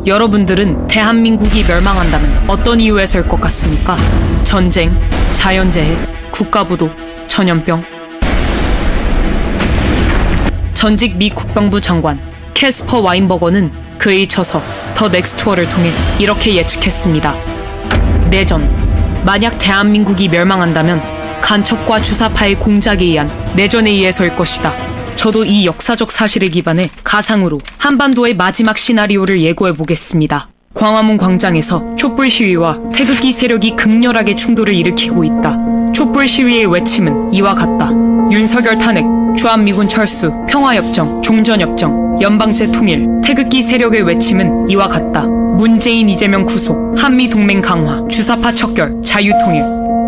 여러분들은 대한민국이 멸망한다면 어떤 이유에서일 것 같습니까? 전쟁, 자연재해, 국가부도, 전염병. 전직 미 국방부 장관 캐스퍼 와인버거는 그의 저서 더 넥스트 워를 통해 이렇게 예측했습니다. 내전. 만약 대한민국이 멸망한다면 간첩과 주사파의 공작에 의한 내전에 의해서일 것이다. 저도 이 역사적 사실에 기반해 가상으로 한반도의 마지막 시나리오를 예고해보겠습니다. 광화문 광장에서 촛불 시위와 태극기 세력이 극렬하게 충돌을 일으키고 있다. 촛불 시위의 외침은 이와 같다. 윤석열 탄핵, 주한미군 철수, 평화협정, 종전협정, 연방제 통일, 태극기 세력의 외침은 이와 같다. 문재인, 이재명 구속, 한미동맹 강화, 주사파 척결, 자유통일.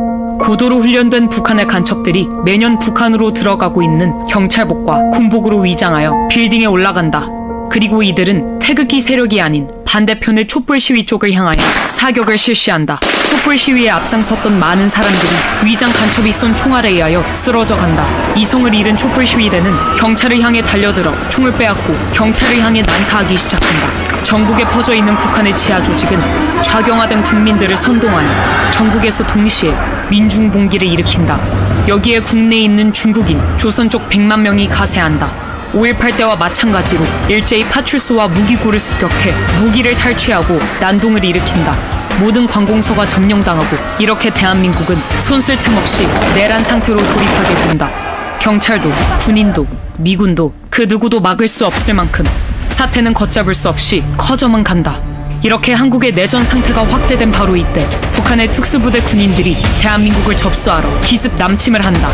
고도로 훈련된 북한의 간첩들이 매년 북한으로 들어가고 있는 경찰복과 군복으로 위장하여 빌딩에 올라간다. 그리고 이들은 태극기 세력이 아닌 반대편의 촛불 시위 쪽을 향하여 사격을 실시한다. 촛불 시위에 앞장섰던 많은 사람들이 위장 간첩이 쏜 총알에 의하여 쓰러져 간다. 이성을 잃은 촛불 시위대는 경찰을 향해 달려들어 총을 빼앗고 경찰을 향해 난사하기 시작한다. 전국에 퍼져 있는 북한의 지하 조직은 좌경화된 국민들을 선동하여 전국에서 동시에 민중봉기를 일으킨다. 여기에 국내에 있는 중국인, 조선 쪽 100만 명이 가세한다. 5.18 때와 마찬가지로 일제히 파출소와 무기고를 습격해 무기를 탈취하고 난동을 일으킨다. 모든 관공서가 점령당하고 이렇게 대한민국은 손쓸 틈 없이 내란 상태로 돌입하게 된다. 경찰도, 군인도, 미군도 그 누구도 막을 수 없을 만큼 사태는 걷잡을 수 없이 커져만 간다. 이렇게 한국의 내전 상태가 확대된 바로 이때 북한의 특수부대 군인들이 대한민국을 접수하러 기습 남침을 한다.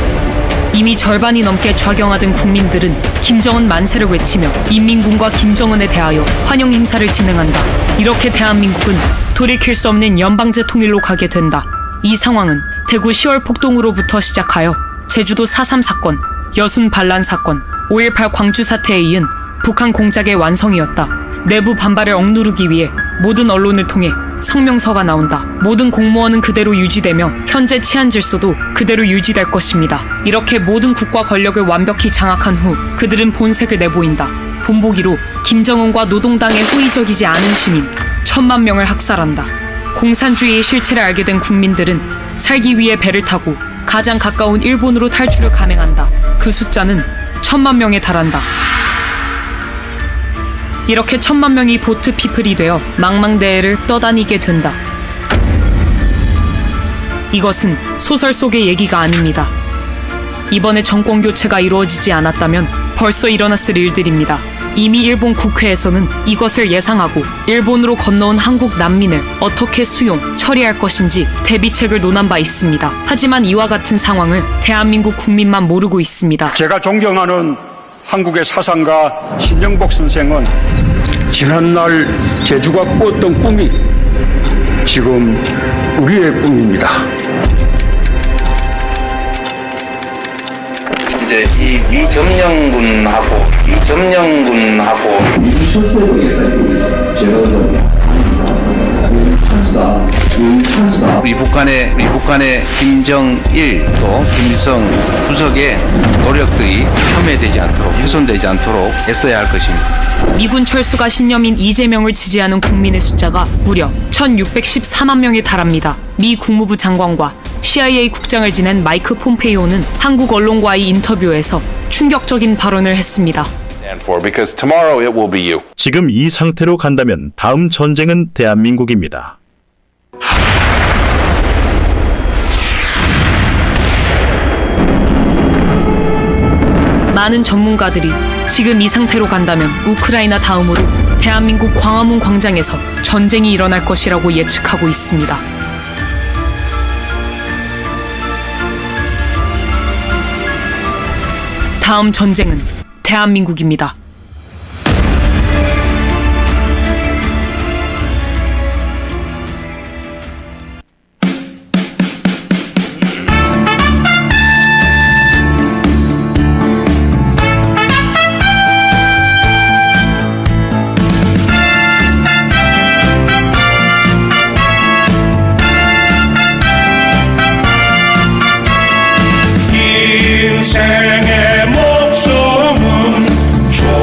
이미 절반이 넘게 좌경화된 국민들은 김정은 만세를 외치며 인민군과 김정은에 대하여 환영 행사를 진행한다. 이렇게 대한민국은 돌이킬 수 없는 연방제 통일로 가게 된다. 이 상황은 대구 10월 폭동으로부터 시작하여 제주도 4.3 사건, 여순 반란 사건, 5.18 광주 사태에 이은 북한 공작의 완성이었다. 내부 반발을 억누르기 위해 모든 언론을 통해 성명서가 나온다. 모든 공무원은 그대로 유지되며 현재 치안 질서도 그대로 유지될 것입니다. 이렇게 모든 국가 권력을 완벽히 장악한 후 그들은 본색을 내보인다. 본보기로 김정은과 노동당에 호의적이지 않은 시민 1000만 명을 학살한다. 공산주의의 실체를 알게 된 국민들은 살기 위해 배를 타고 가장 가까운 일본으로 탈출을 감행한다. 그 숫자는 1000만 명에 달한다. 이렇게 1000만 명이 보트 피플이 되어 망망대해를 떠다니게 된다. 이것은 소설 속의 얘기가 아닙니다. 이번에 정권 교체가 이루어지지 않았다면 벌써 일어났을 일들입니다. 이미 일본 국회에서는 이것을 예상하고 일본으로 건너온 한국 난민을 어떻게 수용, 처리할 것인지 대비책을 논한 바 있습니다. 하지만 이와 같은 상황을 대한민국 국민만 모르고 있습니다. 제가 존경하는 한국의 사상가 신영복 선생은 지난날 제주가 꾸었던 꿈이 지금 우리의 꿈입니다. 이제 이 미점령군하고 우리 북한의 김정일 또 김일성 주석의 노력들이 폄훼되지 않도록 훼손되지 않도록 애써야 할 것입니다. 미군 철수가 신념인 이재명을 지지하는 국민의 숫자가 무려 1614만 명에 달합니다. 미 국무부 장관과 CIA 국장을 지낸 마이크 폼페이오는 한국 언론과의 인터뷰에서 충격적인 발언을 했습니다. 지금 이 상태로 간다면 다음 전쟁은 대한민국입니다. 많은 전문가들이 지금 이 상태로 간다면 우크라이나 다음으로 대한민국 광화문 광장에서 전쟁이 일어날 것이라고 예측하고 있습니다. 다음 전쟁은 대한민국입니다. 인생의 목숨은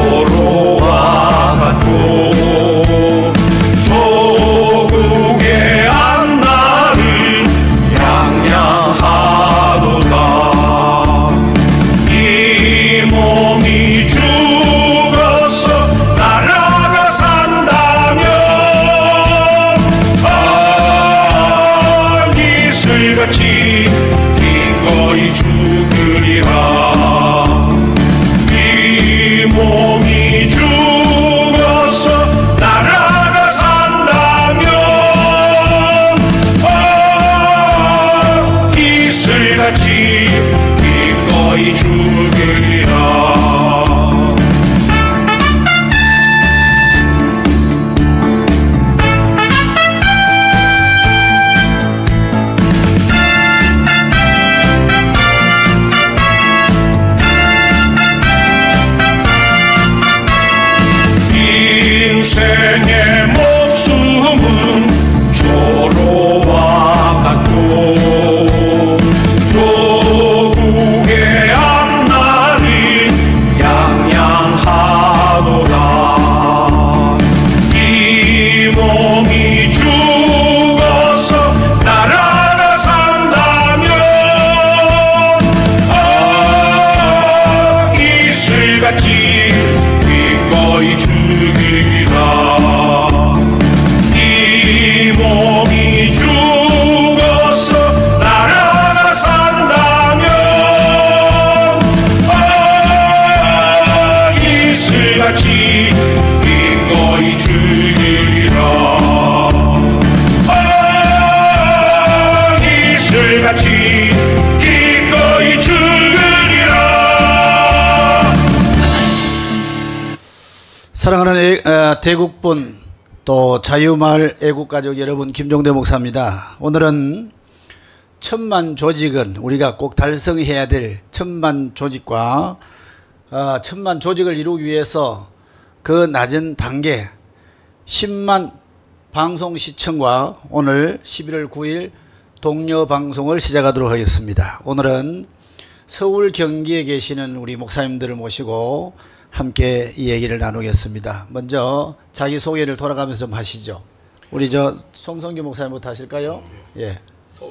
사랑하는 대국본 또 자유마을 애국가족 여러분, 김종대 목사입니다. 오늘은 천만 조직은 우리가 꼭 달성해야 될 천만 조직과 천만 조직을 이루기 위해서 그 낮은 단계 10만 방송 시청과 오늘 11월 9일 동료 방송을 시작하도록 하겠습니다. 오늘은 서울 경기에 계시는 우리 목사님들을 모시고 함께 이 얘기를 나누겠습니다. 먼저 자기소개를 돌아가면서 좀 하시죠. 우리 송성규 목사님부터 하실까요? 예.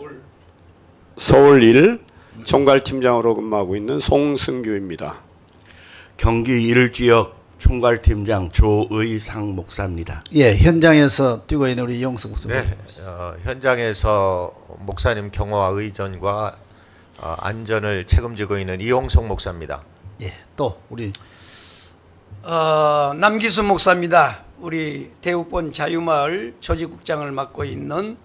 서울 1 총괄팀장으로 근무하고 있는 송승규입니다. 경기 1지역 총괄팀장 조의상 목사입니다. 예, 현장에서 뛰고 있는 우리 이용석 목사님. 네, 현장에서 목사님 경호와 의전과 안전을 책임지고 있는 이용석 목사입니다. 예, 또 우리 남기수 목사입니다. 우리 대국본 자유마을 조직국장을 맡고 있는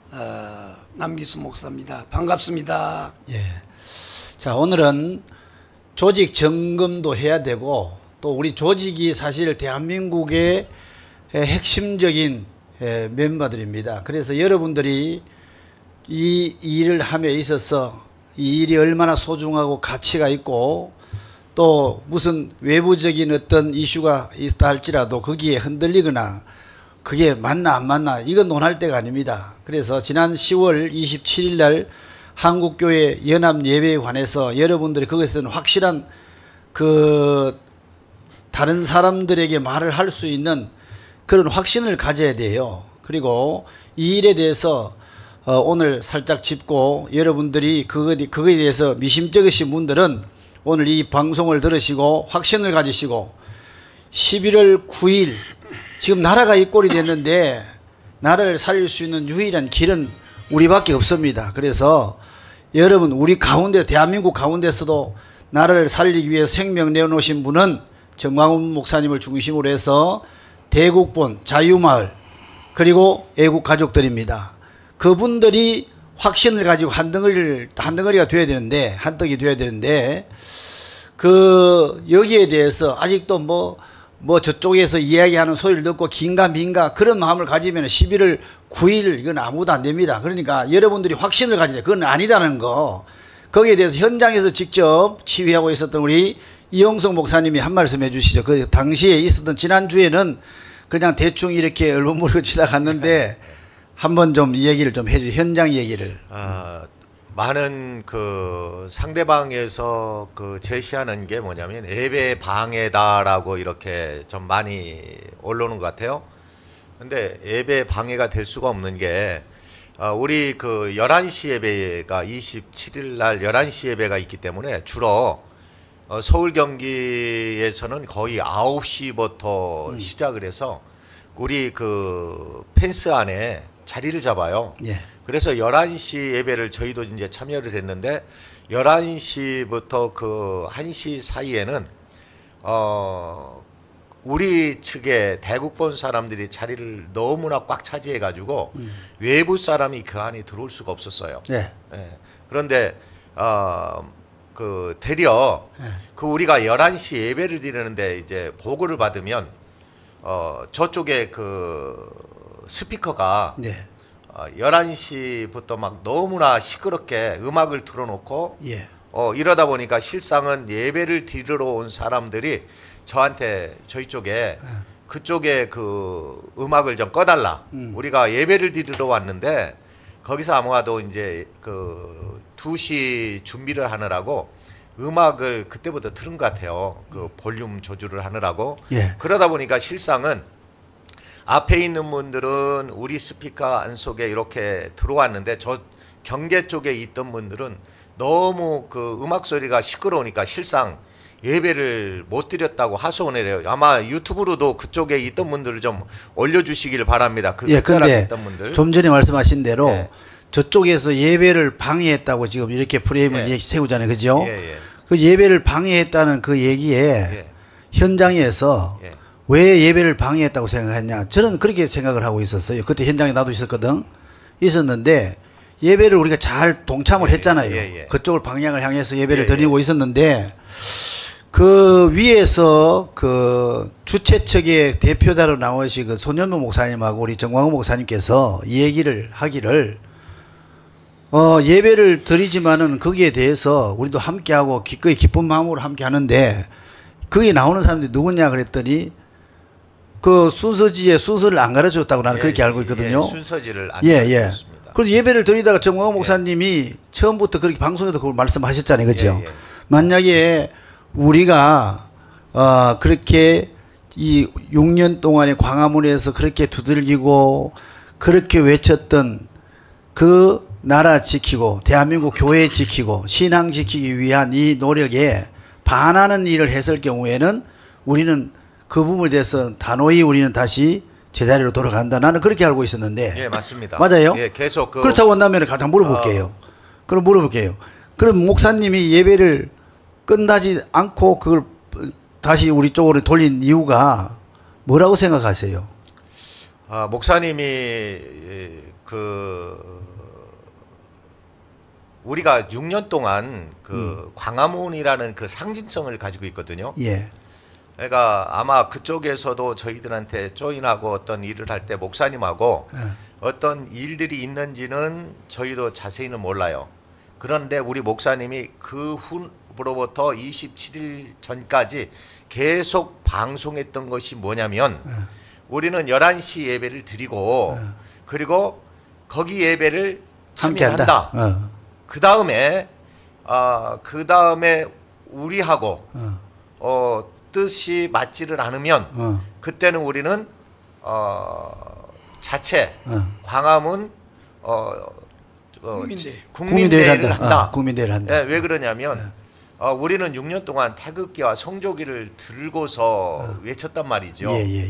남기수 목사입니다. 반갑습니다. 예. 자, 오늘은 조직 점검도 해야 되고 또 우리 조직이 사실 대한민국의 핵심적인 멤버들입니다. 그래서 여러분들이 이 일을 함에 있어서 이 일이 얼마나 소중하고 가치가 있고 또 무슨 외부적인 어떤 이슈가 있다 할지라도 거기에 흔들리거나 그게 맞나 안 맞나 이건 논할 때가 아닙니다. 그래서 지난 10월 27일 날 한국교회 연합예배에 관해서 여러분들이 거기서는 확실한 그 다른 사람들에게 말을 할 수 있는 그런 확신을 가져야 돼요. 그리고 이 일에 대해서 오늘 살짝 짚고 여러분들이 그거에 대해서 미심쩍으신 분들은 오늘 이 방송을 들으시고 확신을 가지시고 11월 9일 지금 나라가 이 꼴이 됐는데 나라를 살릴 수 있는 유일한 길은 우리밖에 없습니다. 그래서 여러분 우리 가운데 대한민국 가운데서도 나라를 살리기 위해 생명 내어놓으신 분은 정광훈 목사님을 중심으로 해서 대국본 자유마을 그리고 애국가족들입니다. 그분들이 확신을 가지고 한덩어리가 돼야 되는데 한떡이 돼야 되는데 그 여기에 대해서 아직도 뭐 저쪽에서 이야기하는 소리를 듣고 긴가민가 그런 마음을 가지면 11월 9일 이건 아무도 안 됩니다. 그러니까 여러분들이 확신을 가져야 돼. 그건 아니라는 거. 거기에 대해서 현장에서 직접 지휘하고 있었던 우리 이용석 목사님이 한 말씀 해주시죠. 그 당시에 있었던 지난주에는 그냥 대충 이렇게 얼버무리고 지나갔는데 한번 좀 얘기를 좀 해주세요. 현장 얘기를. 많은 그 상대방에서 그 제시하는 게 뭐냐면 예배 방해다라고 이렇게 좀 많이 올라오는 것 같아요. 근데 예배 방해가 될 수가 없는 게 우리 그 11시 예배가 27일 날 11시 예배가 있기 때문에 주로 서울 경기에서는 거의 9시부터 시작을 해서 우리 그 펜스 안에 자리를 잡아요. 예. 그래서 11시 예배를 저희도 이제 참여를 했는데 11시부터 그 1시 사이에는 우리 측에 대국본 사람들이 자리를 너무나 꽉 차지해 가지고 외부 사람이 그 안에 들어올 수가 없었어요. 예. 예. 그런데 그 되려 그 우리가 11시 예배를 드리는데 이제 보고를 받으면 저쪽에 그 스피커가 네. 11시부터 막 너무나 시끄럽게 음악을 틀어놓고 예. 이러다 보니까 실상은 예배를 드리러 온 사람들이 저한테 저희 쪽에 그쪽에 그 음악을 좀 꺼달라. 우리가 예배를 드리러 왔는데 거기서 아마도 이제 그 2시 준비를 하느라고 음악을 그때부터 틀은 것 같아요. 그 볼륨 조절을 하느라고. 예. 그러다 보니까 실상은 앞에 있는 분들은 우리 스피커 안 속에 이렇게 들어왔는데 저 경계 쪽에 있던 분들은 너무 그 음악 소리가 시끄러우니까 실상 예배를 못 드렸다고 하소연을 해요. 아마 유튜브로도 그쪽에 있던 분들을 좀 올려주시길 바랍니다. 그 근데 있던 분들. 좀 전에 말씀하신 대로 예. 저쪽에서 예배를 방해했다고 지금 이렇게 프레임을 예. 세우잖아요. 그죠? 예. 그 예배를 방해했다는 그 얘기에 예. 현장에서 예. 왜 예배를 방해했다고 생각했냐. 저는 그렇게 생각을 하고 있었어요. 그때 현장에 나도 있었는데 예배를 우리가 잘 동참을 했잖아요. 그쪽을 방향을 향해서 예배를 드리고 있었는데 그 위에서 그 주최 측의 대표자로 나오신 그 손현무 목사님하고 우리 정광훈 목사님께서 이 얘기를 하기를 예배를 드리지만은 거기에 대해서 우리도 함께하고 기꺼이 기쁜 마음으로 함께 하는데 거기 나오는 사람들이 누구냐 그랬더니 그 순서지에 순서를 안 가르쳐줬다고 나는 그렇게 알고 있거든요. 순서지를 안 가르쳐줬습니다. 가르쳐줬습니다. 그래서 예배를 드리다가 정광훈 목사님이 처음부터 그렇게 방송에도 그걸 말씀하셨잖아요. 그죠? 만약에 우리가 그렇게 이 6년 동안에 광화문에서 그렇게 두들기고 그렇게 외쳤던 그 나라 지키고 대한민국 교회 지키고 신앙 지키기 위한 이 노력에 반하는 일을 했을 경우에는 우리는 그 부분에 대해서 단호히 우리는 다시 제자리로 돌아간다. 나는 그렇게 알고 있었는데. 예, 맞습니다. 맞아요? 예, 계속 그렇다고 한다면 가장 물어볼게요. 그럼 물어볼게요. 그럼 목사님이 예배를 끝나지 않고 그걸 다시 우리 쪽으로 돌린 이유가 뭐라고 생각하세요? 목사님이 우리가 6년 동안 광화문이라는 그 상징성을 가지고 있거든요. 예. 그러니까 아마 그쪽에서도 저희들한테 조인하고 어떤 일을 할 때 목사님하고 어떤 일들이 있는지는 저희도 자세히는 몰라요. 그런데 우리 목사님이 그 후로부터 27일 전까지 계속 방송했던 것이 뭐냐면 우리는 11시 예배를 드리고 그리고 거기 예배를 참여한다. 그 다음에 우리하고 뜻이 맞지를 않으면 그때는 우리는 자체 광화문 국민대회를 한다. 국민대회를 한다. 네, 왜 그러냐면 우리는 6년 동안 태극기와 성조기를 들고서 외쳤단 말이죠.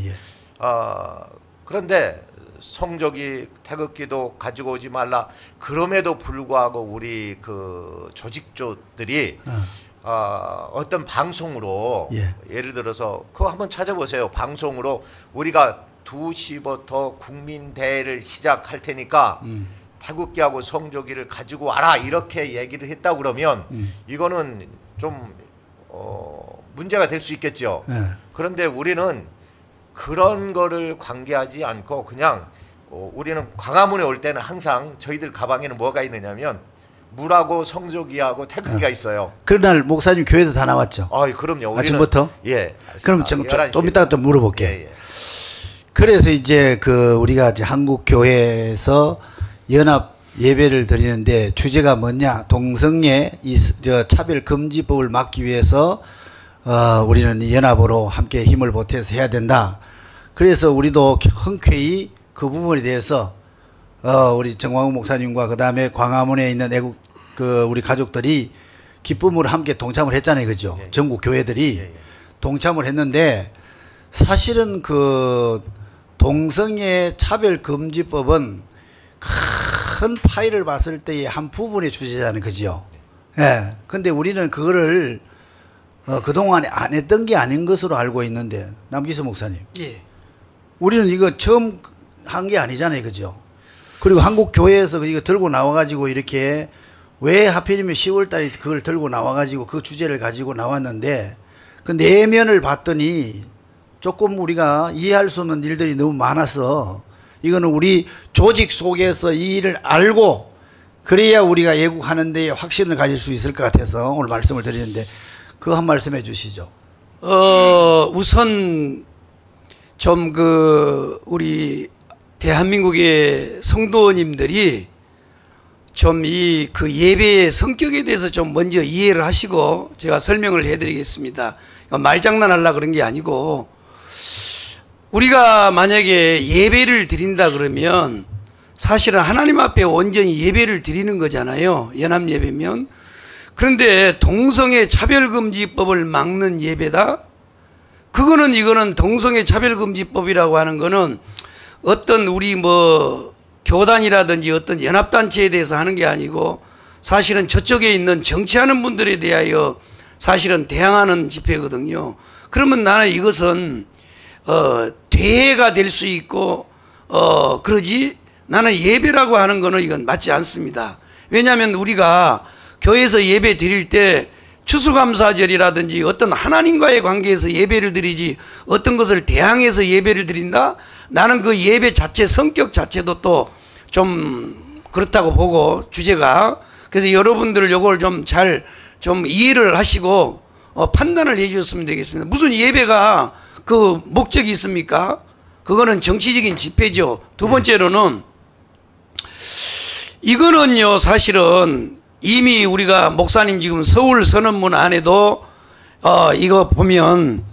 그런데 성조기 태극기도 가지고 오지 말라. 그럼에도 불구하고 우리 그 조직조들이 어떤 방송으로 예를 들어서 그거 한번 찾아보세요. 방송으로 우리가 2시부터 국민대회를 시작할 테니까 태극기하고 성조기를 가지고 와라 이렇게 얘기를 했다 그러면 이거는 좀 문제가 될 수 있겠죠. 그런데 우리는 그런 거를 관계하지 않고 그냥 우리는 광화문에 올 때는 항상 저희들 가방에는 뭐가 있느냐면 물하고 성조기하고 태극기가 있어요. 그날 목사님 교회도 다 나왔죠. 그럼요. 아침부터? 예. 그럼 좀 이따가 또 물어볼게. 그래서 이제 우리가 이제 한국 교회에서 연합 예배를 드리는데 주제가 뭐냐? 동성애 차별 금지법을 막기 위해서 우리는 연합으로 함께 힘을 보태서 해야 된다. 그래서 우리도 흔쾌히 그 부분에 대해서 우리 정광훈 목사님과 그 다음에 광화문에 있는 애국 우리 가족들이 기쁨으로 함께 동참을 했잖아요, 그죠? 전국 교회들이 동참을 했는데 사실은 동성애 차별 금지법은 큰 파일을 봤을 때의 한 부분의 주제잖아요, 그죠? 예. 근데 우리는 그거를 그동안에 안 했던 게 아닌 것으로 알고 있는데 남기수 목사님. 예. 우리는 이거 처음 한 게 아니잖아요, 그죠? 그리고 한국 교회에서 이거 들고 나와가지고 이렇게 왜 하필이면 10월달에 그걸 들고 나와가지고 그 주제를 가지고 나왔는데 그 내면을 봤더니 조금 우리가 이해할 수 없는 일들이 너무 많아서 이거는 우리 조직 속에서 이 일을 알고 그래야 우리가 예국하는 데 확신을 가질 수 있을 것 같아서 오늘 말씀을 드리는데 그거 한 말씀 해 주시죠. 우선 좀 우리 대한민국의 성도님들이 좀 그 예배의 성격에 대해서 좀 먼저 이해를 하시고 제가 설명을 해드리겠습니다. 말장난하려고 그런 게 아니고 우리가 만약에 예배를 드린다 그러면 사실은 하나님 앞에 온전히 예배를 드리는 거잖아요. 연합예배면. 그런데 동성애 차별금지법을 막는 예배다? 이거는 동성애 차별금지법이라고 하는 거는 어떤 우리 교단이라든지 어떤 연합단체에 대해서 하는 게 아니고 사실은 저쪽에 있는 정치하는 분들에 대하여 사실은 대항하는 집회거든요. 그러면 나는 이것은 대회가 될 수 있고 그러지 나는 예배라고 하는 거는 이건 맞지 않습니다. 왜냐하면 우리가 교회에서 예배 드릴 때 추수감사절이라든지 어떤 하나님과의 관계에서 예배를 드리지 어떤 것을 대항해서 예배를 드린다? 나는 그 예배 자체 성격 자체도 또 좀 그렇다고 보고 주제가. 그래서 여러분들 요걸 좀 잘 좀 이해를 하시고 판단을 해 주셨으면 되겠습니다. 무슨 예배가 그 목적이 있습니까? 그거는 정치적인 집회죠. 두 번째로는 이거는요 사실은 이미 우리가 목사님 지금 서울 선언문 안에도 이거 보면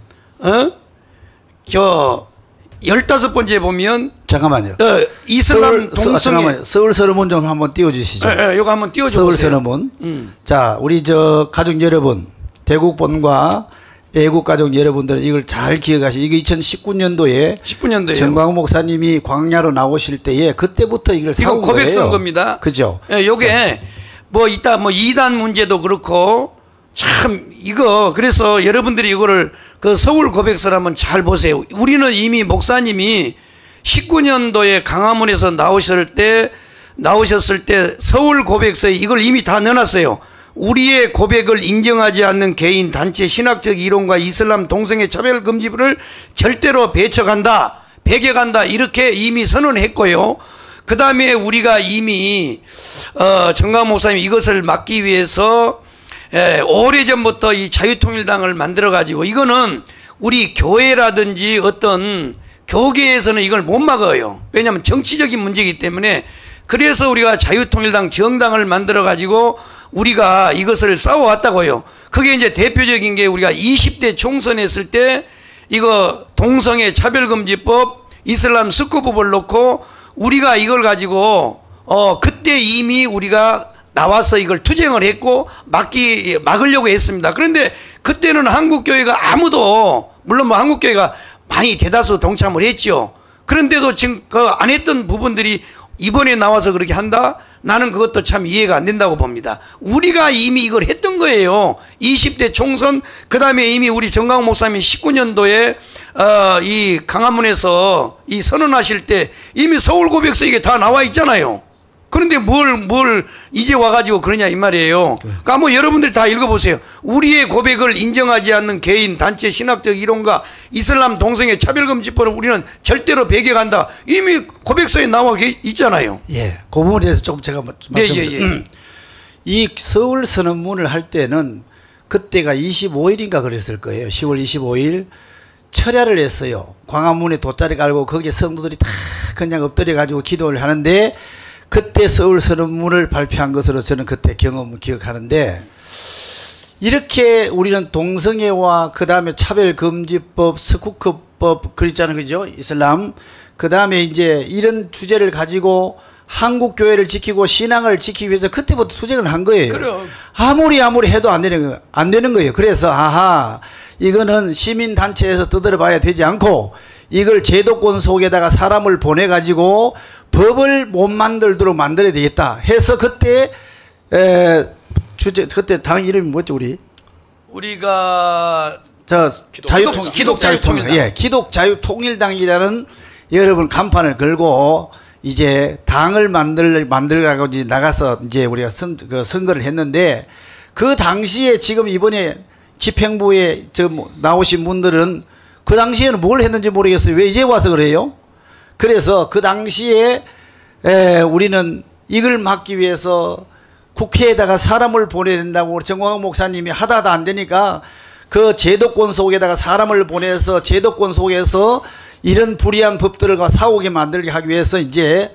저 15번째 보면 잠깐만요. 이슬람 동성애 잠깐만요. 서울 선언문 좀 한번 띄워주시죠. 이거 한번 띄워줘 서울 보세요. 선언문. 자, 우리 저 가족 여러분, 대국본과 애국 가족 여러분들 이걸 잘 기억하시고 이게 2019년도에 정광훈 목사님이 광야로 나오실 때에 그때부터 이걸 사온 거예요. 이거 고백선 겁니다. 그죠? 요게 뭐 이따 뭐 이단 문제도 그렇고 참 이거 그래서 여러분들이 이거를 그 서울 고백서를 한번 잘 보세요. 우리는 이미 목사님이 19년도에 강화문에서 나오셨을 때 서울 고백서에 이걸 이미 다 넣어놨어요. 우리의 고백을 인정하지 않는 개인, 단체, 신학적 이론과 이슬람 동성애 차별금지를 절대로 배격한다 이렇게 이미 선언했고요. 그 다음에 우리가 이미 정광훈 목사님 이것을 막기 위해서 오래전부터 이 자유통일당을 만들어 가지고 이거는 우리 교회라든지 어떤 교계에서는 이걸 못 막아요. 왜냐하면 정치적인 문제이기 때문에. 그래서 우리가 자유통일당 정당을 만들어 가지고 우리가 이것을 싸워왔다고요. 그게 이제 대표적인 게 우리가 20대 총선했을 때 이거 동성애 차별금지법, 이슬람 스쿠법을 놓고 우리가 이걸 가지고 그때 이미 우리가 나와서 이걸 투쟁을 했고 막으려고 했습니다. 그런데 그때는 한국교회가 아무도, 물론 뭐 한국교회가 많이 대다수 동참을 했죠. 그런데도 지금 그 안 했던 부분들이 이번에 나와서 그렇게 한다? 나는 그것도 참 이해가 안 된다고 봅니다. 우리가 이미 이걸 했던 거예요. 20대 총선, 그 다음에 이미 우리 정광훈 목사님이 19년도에 이 강화문에서 이 선언하실 때 이미 서울 고백서 이게 다 나와 있잖아요. 그런데 뭘 이제 와가지고 그러냐 이 말이에요. 그러니까 뭐 여러분들이 다 읽어보세요. 우리의 고백을 인정하지 않는 개인, 단체, 신학적 이론과 이슬람 동성애 차별금지법을 우리는 절대로 배격한다. 이미 고백서에 나와 있잖아요. 예, 그 부분에 대해서 조금 제가 말씀드릴게요. 이 서울 선언문을 할 때는 그때가 25일인가 그랬을 거예요. 10월 25일 철야를 했어요. 광화문에 돗자리 깔고 거기에 성도들이 다 그냥 엎드려 가지고 기도를 하는데 그때 서울 선언문을 발표한 것으로 저는 그때 경험을 기억하는데, 이렇게 우리는 동성애와 그 다음에 차별금지법, 스쿠크법 그랬잖아요. 그죠? 이슬람. 그 다음에 이제 이런 주제를 가지고 한국교회를 지키고 신앙을 지키기 위해서 그때부터 투쟁을 한 거예요. 그럼. 아무리 해도 안 되는 거예요. 그래서 이거는 시민단체에서 두드려봐야 되지 않고 이걸 제도권 속에다가 사람을 보내가지고 법을 못 만들도록 만들어야 되겠다 해서 그때 그때 당 이름이 뭐였죠 우리가 기독자유통일당. 예, 기독자유통일당이라는 여러분 간판을 걸고 이제 당을 만들라고 이제 나가서 이제 우리가 선거를 했는데, 그 당시에 지금 이번에 집행부에 나오신 분들은 그 당시에는 뭘 했는지 모르겠어요. 왜 이제 와서 그래요? 그래서 그 당시에 우리는 이걸 막기 위해서 국회에다가 사람을 보내야 된다고 정광훈 목사님이 하다 안 되니까 그 제도권 속에다가 사람을 보내서 제도권 속에서 이런 불이한 법들을 사오게 만들게 하기 위해서 이제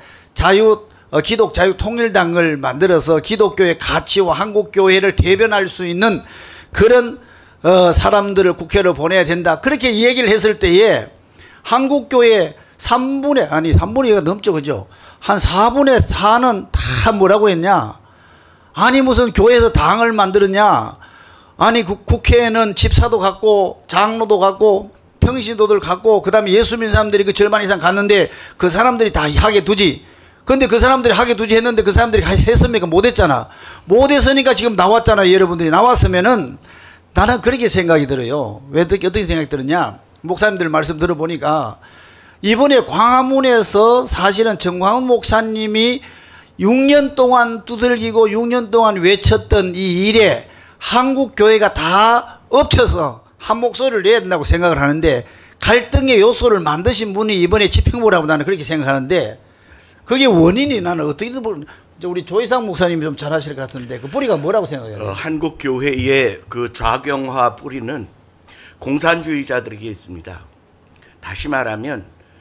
기독자유통일당을 만들어서 기독교의 가치와 한국교회를 대변할 수 있는 그런 사람들을 국회로 보내야 된다. 그렇게 얘기를 했을 때에 한국교회 3분의 2가 넘죠. 그죠? 한 4분의 4는 다 뭐라고 했냐? 아니 무슨 교회에서 당을 만들었냐? 아니 국회에는 집사도 갖고 장로도 갖고 평신도들 갖고 그 다음에 예수 믿는 사람들이 그 절반 이상 갔는데 그 사람들이 다 하게 두지. 근데 그 사람들이 하게 두지 했는데 그 사람들이 했습니까? 못했잖아. 못했으니까 지금 나왔잖아요. 여러분들이 나왔으면은 나는 그렇게 생각이 들어요. 왜 어떻게 생각이 들었냐? 목사님들 말씀 들어보니까 이번에 광화문에서 사실은 정광훈 목사님이 6년 동안 두들기고 6년 동안 외쳤던 이 일에 한국 교회가 다 엎쳐서 한 목소리를 내야 된다고 생각을 하는데 갈등의 요소를 만드신 분이 이번에 집행부라고 나는 그렇게 생각하는데 그게 원인이 나는 어떻게든 우리 조이상 목사님이 좀 잘 하실 것 같은데 그 뿌리가 뭐라고 생각해요? 한국 교회의 그 좌경화 뿌리는 공산주의자들에게 있습니다. 다시 말하면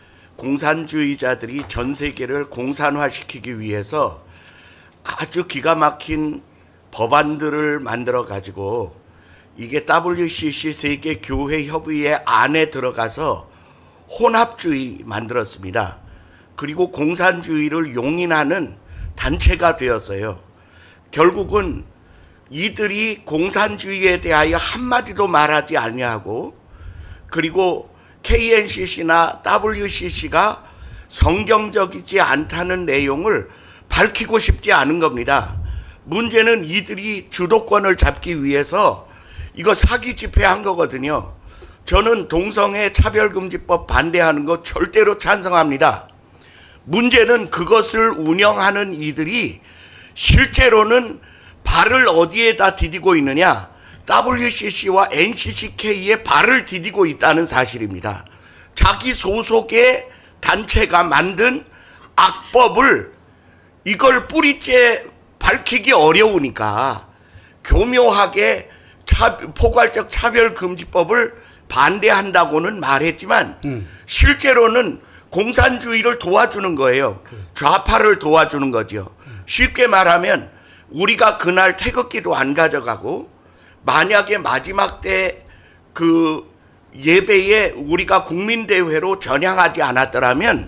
공산주의자들이 전 세계를 공산화시키기 위해서 아주 기가 막힌 법안들을 만들어 가지고 이게 WCC 세계교회협의회 안에 들어가서 혼합주의 만들었습니다. 그리고 공산주의를 용인하는 단체가 되었어요. 결국은 이들이 공산주의에 대하여 한마디도 말하지 아니하고 그리고 KNCC나 WCC가 성경적이지 않다는 내용을 밝히고 싶지 않은 겁니다. 문제는 이들이 주도권을 잡기 위해서 이거 사기 집회한 거거든요. 저는 동성애 차별금지법 반대하는 거 절대로 찬성합니다. 문제는 그것을 운영하는 이들이 실제로는 발을 어디에다 디디고 있느냐? WCC와 NCCK에 발을 디디고 있다는 사실입니다. 자기 소속의 단체가 만든 악법을 이걸 뿌리째 밝히기 어려우니까 교묘하게 포괄적 차별금지법을 반대한다고는 말했지만 실제로는 공산주의를 도와주는 거예요. 좌파를 도와주는 거죠. 쉽게 말하면 우리가 그날 태극기도 안 가져가고 만약에 마지막 때 그 예배에 우리가 국민대회로 전향하지 않았더라면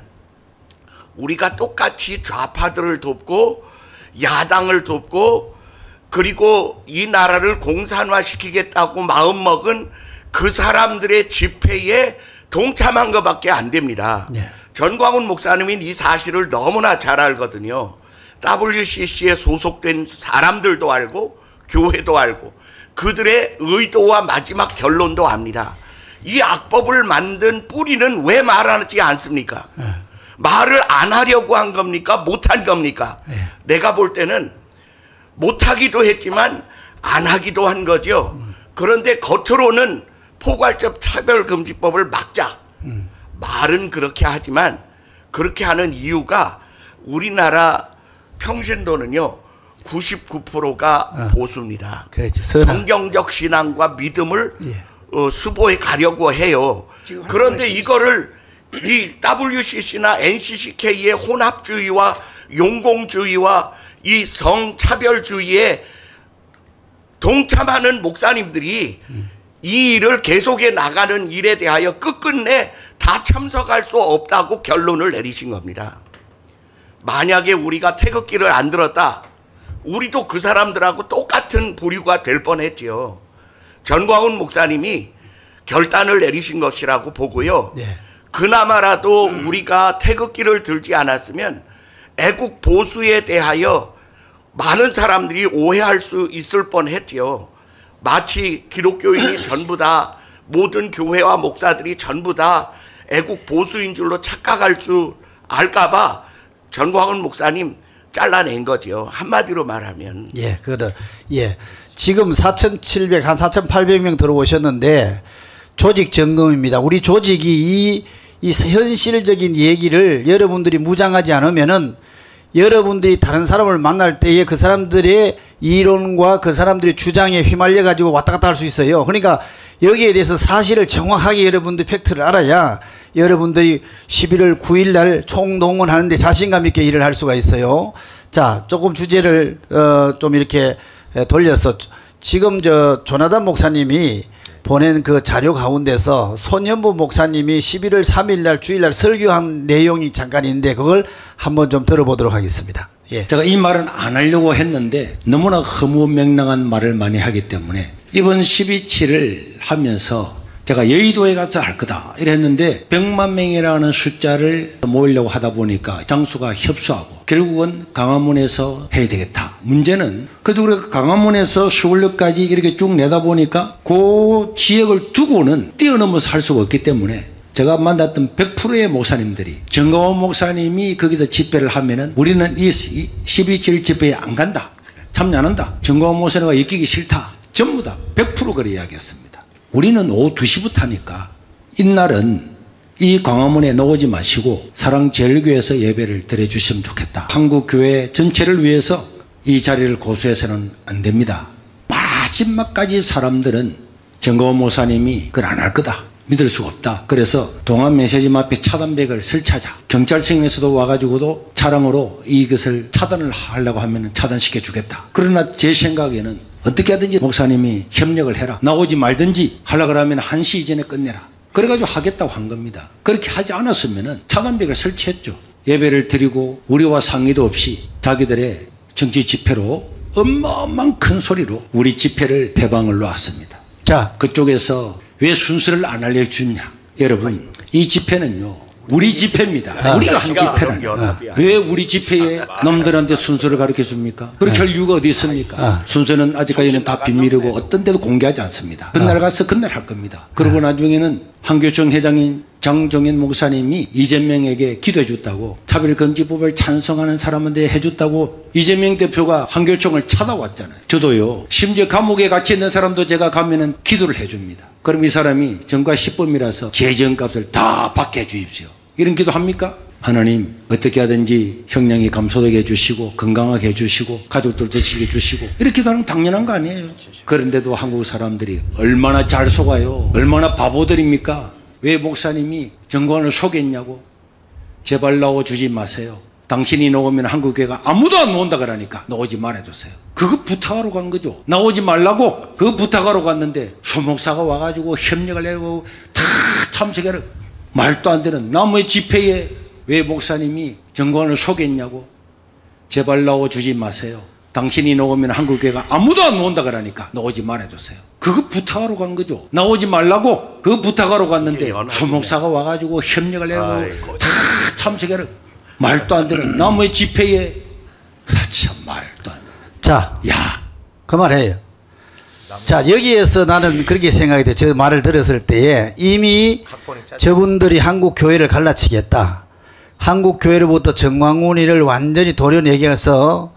우리가 똑같이 좌파들을 돕고 야당을 돕고 그리고 이 나라를 공산화시키겠다고 마음먹은 그 사람들의 집회에 동참한 것밖에 안 됩니다. 네. 전광훈 목사님은 이 사실을 너무나 잘 알거든요. WCC에 소속된 사람들도 알고 교회도 알고 그들의 의도와 마지막 결론도 압니다. 이 악법을 만든 뿌리는 왜 말하지 않습니까? 말을 안 하려고 한 겁니까? 못한 겁니까? 내가 볼 때는 못하기도 했지만 안 하기도 한 거죠. 그런데 겉으로는 포괄적 차별금지법을 막자. 말은 그렇게 하지만 그렇게 하는 이유가 우리나라 평신도는요 99%가 보수입니다. 그렇죠. 성경적 신앙과 믿음을 수보해 가려고 해요. 그런데 이거를 이 WCC나 NCCK의 혼합주의와 용공주의와 이 성차별주의에 동참하는 목사님들이 이 일을 계속해 나가는 일에 대하여 끝끝내 다 참석할 수 없다고 결론을 내리신 겁니다. 만약에 우리가 태극기를 안 들었다, 우리도 그 사람들하고 똑같은 부류가 될 뻔했지요. 전광훈 목사님이 결단을 내리신 것이라고 보고요. 네. 그나마라도 우리가 태극기를 들지 않았으면 애국 보수에 대하여 많은 사람들이 오해할 수 있을 뻔했지요. 마치 기독교인이 전부 다 모든 교회와 목사들이 전부 다 애국 보수인 줄로 착각할 줄 알까봐 전광훈 목사님 잘라낸 거죠. 한마디로 말하면. 예, 예. 지금 4,700, 한 4,800명 들어오셨는데 조직 점검입니다. 우리 조직이 이 현실적인 얘기를 여러분들이 무장하지 않으면은 여러분들이 다른 사람을 만날 때에 그 사람들의 이론과 그 사람들의 주장에 휘말려 가지고 왔다 갔다 할 수 있어요. 그러니까 여기에 대해서 사실을 정확하게 여러분들 팩트를 알아야 여러분들이 11월 9일 날 총동원하는데 자신감 있게 일을 할 수가 있어요. 자, 조금 주제를 좀 이렇게 돌려서 지금 조나단 목사님이 보낸 그 자료 가운데서 손현부 목사님이 11월 3일 날 주일 날 설교한 내용이 잠깐 있는데 그걸 한번 좀 들어보도록 하겠습니다. 예. 제가 이 말은 안 하려고 했는데 너무나 허무맹랑한 말을 많이 하기 때문에 이번 12.7을 하면서 제가 여의도에 가서 할 거다 이랬는데 100만 명이라는 숫자를 모으려고 하다 보니까 장수가 협소하고 결국은 광화문에서 해야 되겠다. 문제는 그래도 우리가 광화문에서 서울역까지 이렇게 쭉 내다 보니까 그 지역을 두고는 뛰어넘어서 할 수가 없기 때문에 제가 만났던 100%의 목사님들이 정광훈 목사님이 거기서 집회를 하면은 우리는 이 12.7 집회에 안 간다. 참여 안 한다. 정광훈 목사님과 엮이기 싫다. 전부 다 100% 그래 이야기했습니다. 우리는 오후 2시부터 하니까 이날은 이 광화문에 나오지 마시고 사랑제일교회에서 예배를 드려주시면 좋겠다. 한국교회 전체를 위해서 이 자리를 고수해서는 안 됩니다. 마지막까지 사람들은 정거원 목사님이 그걸 안 할 거다. 믿을 수가 없다. 그래서 동안메시지함 앞에 차단벽을 설치하자. 경찰청에서도 와가지고도 차량으로 이것을 차단을 하려고 하면 차단시켜 주겠다. 그러나 제 생각에는 어떻게 하든지 목사님이 협력을 해라. 나오지 말든지 하려고 하면 1시 이전에 끝내라. 그래가지고 하겠다고 한 겁니다. 그렇게 하지 않았으면 차단벽을 설치했죠. 예배를 드리고 우리와 상의도 없이 자기들의 정치 집회로 어마어마한 큰 소리로 우리 집회를 해방을 놓았습니다. 자, 그쪽에서 왜 순서를 안 알려주냐. 여러분, 이 집회는요 우리 집회입니다. 우리가 한 집회라니까. 왜 우리 집회에 놈들한테 순서를 가르쳐 줍니까? 그렇게 할 이유가 어디 있습니까? 순서는 아직까지는 다 비밀이고 어떤 데도 공개하지 않습니다. 그날 가서 그날 할 겁니다. 그러고 나중에는 한교총 회장인 장종현 목사님이 이재명에게 기도해 줬다고, 차별금지법을 찬성하는 사람한테 해줬다고 이재명 대표가 한교총을 찾아왔잖아요. 저도요, 심지어 감옥에 갇혀 있는 사람도 제가 가면은 기도를 해줍니다. 그럼 이 사람이 전과 10범이라서 재정값을 다 받게 해주십시오. 이런 기도 합니까? 하나님, 어떻게 하든지 형량이 감소되게 해주시고 건강하게 해주시고 가족들 지키게 해주시고 이렇게 하는 당연한 거 아니에요. 그런데도 한국 사람들이 얼마나 잘 속아요. 얼마나 바보들입니까? 왜 목사님이 정권을 속였냐고. 제발 나와주지 마세요. 당신이 나오면 한국교회가 아무도 안 나온다 그러니까 나오지 말아주세요. 그거 부탁하러 간 거죠. 나오지 말라고 그거 부탁하러 갔는데 소목사가 와가지고 협력을 하고 다 참석해라. 말도 안 되는 나무의 집회에 왜 목사님이 정권을 속였냐고. 제발 나와주지 마세요. 당신이 나오면 한국교회가 아무도 안 나온다 그러니까 나오지 말아주세요. 그거 부탁하러 간 거죠. 나오지 말라고 그거 부탁하러 갔는데 소목사가 와가지고 협력을 하고 다 참석해라. 말도 안 되는 나무의 집회에 참 말도 안 되는. 자, 야, 그만해요. 자, 여기에서 나는 그렇게 생각이 돼. 저 말을 들었을 때에 이미 저분들이 한국 교회를 갈라치겠다. 한국 교회로부터 정광훈이를 완전히 도려내겨서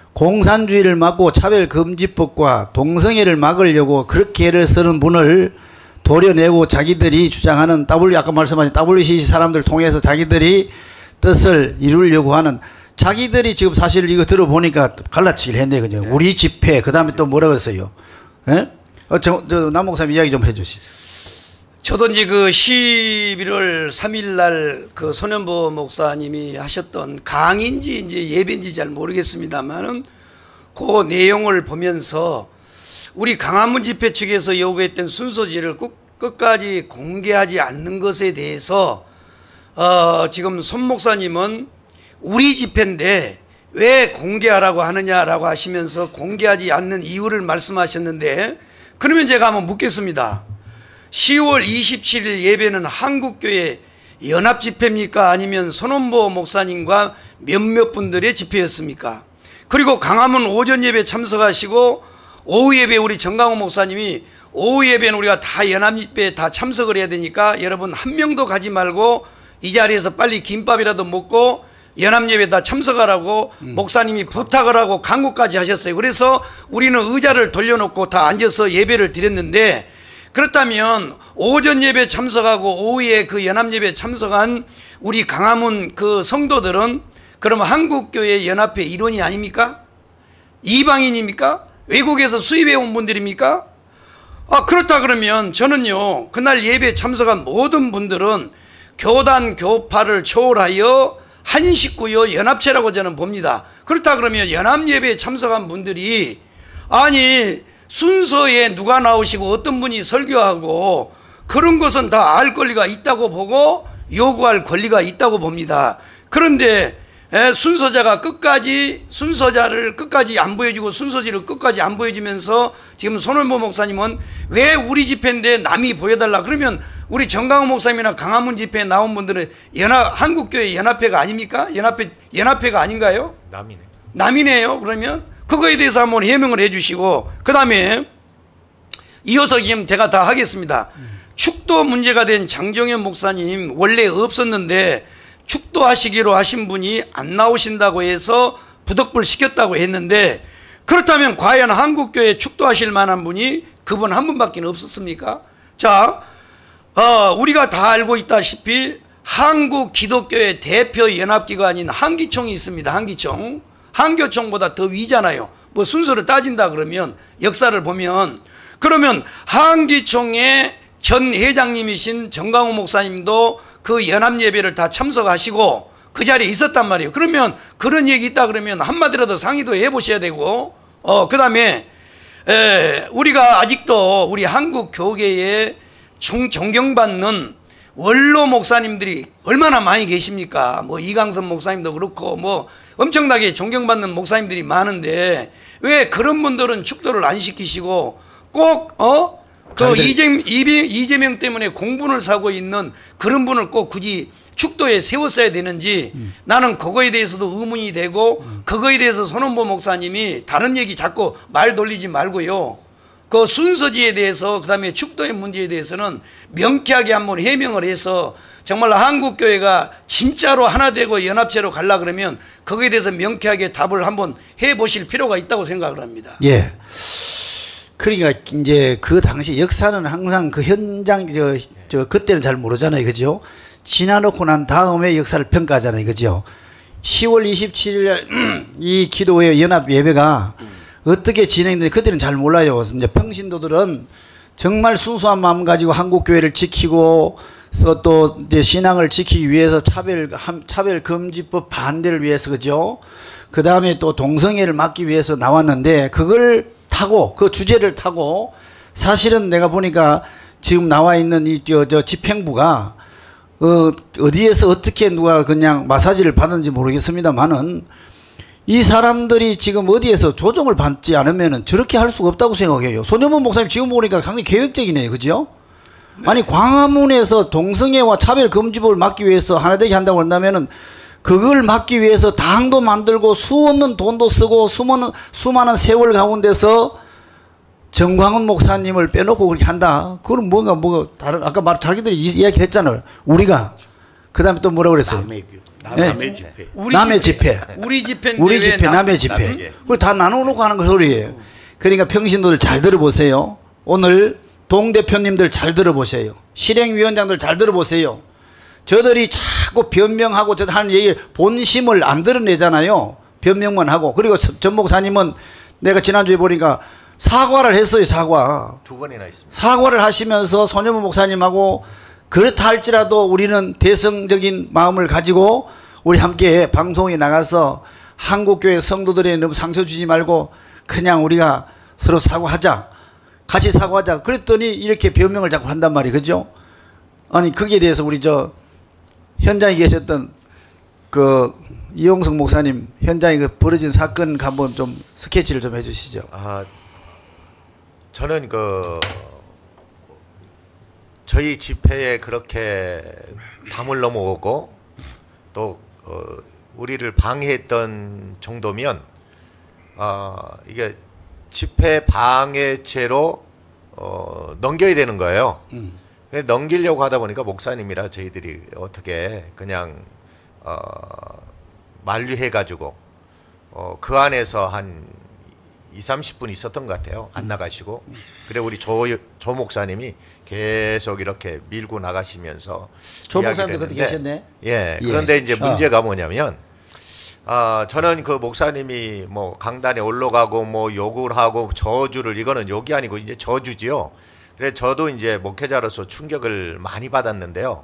공산주의를 막고 차별금지법과 동성애를 막으려고 그렇게 애를 쓰는 분을 도려내고 자기들이 주장하는 아까 말씀하신 WCC 사람들 통해서 자기들이 뜻을 이루려고 하는, 자기들이 지금 사실 이거 들어보니까 갈라치기를 했네. 그죠? 네. 우리 집회, 그 다음에 또 뭐라고 했어요? 예? 남 목사님 이야기 좀 해주시죠. 저도 이제 그 11월 3일 날 그 손현보 목사님이 하셨던 강의인지 이제 예배인지 잘 모르겠습니다만은 그 내용을 보면서 우리 광화문 집회 측에서 요구했던 순서지를 끝까지 공개하지 않는 것에 대해서 지금 손 목사님은 우리 집회인데 왜 공개하라고 하느냐라고 하시면서 공개하지 않는 이유를 말씀하셨는데, 그러면 제가 한번 묻겠습니다. 10월 27일 예배는 한국교회 연합집회입니까? 아니면 손원보 목사님과 몇몇 분들의 집회였습니까? 그리고 광화문 오전 예배 참석하시고 오후 예배 우리 정강호 목사님이 오후 예배는 우리가 다 연합집회에 다 참석을 해야 되니까 여러분 한 명도 가지 말고 이 자리에서 빨리 김밥이라도 먹고 연합예배 다 참석하라고 목사님이 부탁을 하고 강구까지 하셨어요. 그래서 우리는 의자를 돌려놓고 다 앉아서 예배를 드렸는데, 그렇다면 오전 예배 참석하고 오후에 그 연합예배 참석한 우리 광화문 그 성도들은 그러면 한국교회 연합회 일원이 아닙니까? 이방인입니까? 외국에서 수입해 온 분들입니까? 그렇다 그러면 저는요, 그날 예배 참석한 모든 분들은 교단 교파를 초월하여 한 식구요 연합체라고 저는 봅니다. 그렇다 그러면 연합예배에 참석한 분들이 아니 순서에 누가 나오시고 어떤 분이 설교하고 그런 것은 다 알 권리가 있다고 보고 요구할 권리가 있다고 봅니다. 그런데 순서자가 순서자를 끝까지 안 보여주고 순서지를 끝까지 안 보여주면서 지금 손원보 목사님은 왜 우리 집회인데 남이 보여달라 그러면 우리 정강호 목사님이나 광화문 집회에 나온 분들은 한국교회 연합회가 아닙니까? 연합회가 아닌가요? 남이네요. 그러면 그거에 대해서 한번 해명을 해주시고, 그 다음에 이어서 지금 제가 다 하겠습니다. 축도 문제가 된 장정현 목사님 원래 없었는데 축도하시기로 하신 분이 안 나오신다고 해서 부덕불 시켰다고 했는데, 그렇다면 과연 한국교회 축도하실 만한 분이 그분 한 분밖에 없었습니까? 자, 우리가 다 알고 있다시피 한국 기독교의 대표 연합기관인 한기총이 있습니다. 한기총. 한교총보다 더 위잖아요. 뭐 순서를 따진다 그러면 역사를 보면, 그러면 한기총의 전 회장님이신 정강호 목사님도 그 연합 예배를 다 참석하시고 그 자리에 있었단 말이에요. 그러면 그런 얘기 있다 그러면 한마디라도 상의도 해보셔야 되고, 그 다음에 우리가 아직도 우리 한국 교계에 존경받는 원로 목사님들이 얼마나 많이 계십니까? 뭐 이강선 목사님도 그렇고 뭐 엄청나게 존경받는 목사님들이 많은데 왜 그런 분들은 축도를 안 시키시고 꼭 그 이재명 때문에 공분을 사고 있는 그런 분을 꼭 굳이 축도에 세웠어야 되는지 나는 그거에 대해서도 의문이 되고, 그거에 대해서 손원보 목사님이 다른 얘기 자꾸 말 돌리지 말고요, 그 순서지에 대해서 그 다음에 축도의 문제에 대해서는 명쾌하게 한번 해명을 해서 정말 한국교회가 진짜로 하나 되고 연합체로 가려 그러면 거기에 대해서 명쾌하게 답을 한번 해보실 필요가 있다고 생각을 합니다. 예. 그러니까 이제 그 당시 역사는 항상 그 현장 그때는 잘 모르잖아요, 그죠? 지나놓고 난 다음에 역사를 평가하잖아요, 그죠? 10월 27일 이 기도회 연합 예배가 어떻게 진행되는지 그때는 잘 몰라요. 이제 평신도들은 정말 순수한 마음 가지고 한국교회를 지키고 또 이제 신앙을 지키기 위해서 차별금지법 반대를 위해서, 그죠? 그 다음에 또 동성애를 막기 위해서 나왔는데 그걸 타고, 그 주제를 타고, 사실은 내가 보니까 지금 나와 있는 이 집행부가 어디에서 어떻게 누가 그냥 마사지를 받았는지 모르겠습니다만은 이 사람들이 지금 어디에서 조정을 받지 않으면은 저렇게 할 수가 없다고 생각해요. 손영문 목사님 지금 보니까 상당히 계획적이네요, 그죠? 네. 아니 광화문에서 동성애와 차별금지법을 막기 위해서 하나 되게 한다고 한다면은 그걸 막기 위해서 당도 만들고 수없는 돈도 쓰고 수많은 세월 가운데서 정광훈 목사님을 빼놓고 그렇게 한다. 그건 뭐가 다른, 아까 자기들이 이야기했잖아요. 우리가. 그 다음에 또 뭐라고 그랬어요? 남의 집회. 남의 집회. 우리 집회. 우리 집회, 남의 집회. 그걸 다 나눠놓고 하는 그 소리예요. 그러니까 평신도들 잘 들어보세요. 오늘 동대표님들 잘 들어보세요. 실행위원장들 잘 들어보세요. 저들이 자꾸 변명하고 저들 하는 얘기 본심을 안 드러내잖아요. 변명만 하고. 그리고 전 목사님은 내가 지난주에 보니까 사과를 했어요. 사과. 2번이나 있습니다. 사과를 하시면서 손영문 목사님하고 그렇다 할지라도 우리는 대성적인 마음을 가지고 우리 함께 방송에 나가서 한국교회 성도들의 너무 상처 주지 말고 그냥 우리가 서로 사과하자. 같이 사과하자. 그랬더니 이렇게 변명을 자꾸 한단 말이에요. 그죠? 아니 거기에 대해서 우리 현장에 계셨던 그 이용석 목사님, 현장에 그 벌어진 사건 한번 좀 스케치를 좀 해주시죠. 저는 저희 집회에 그렇게 담을 넘어오고 또 우리를 방해했던 정도면 이게 집회 방해죄로 넘겨야 되는 거예요. 넘기려고 하다 보니까 목사님이라 저희들이 어떻게 그냥 만류해가지고 그 안에서 한 20-30분 있었던 것 같아요. 안 나가시고. 그래 우리 조 목사님이 계속 이렇게 밀고 나가시면서 조 목사님도 그때 계셨네. 예. 그런데 이제 문제가 뭐냐면 저는 그 목사님이 뭐 강단에 올라가고 뭐 욕을 하고 저주를, 이거는 욕이 아니고 이제 저주지요. 그래 저도 이제 목회자로서 충격을 많이 받았는데요.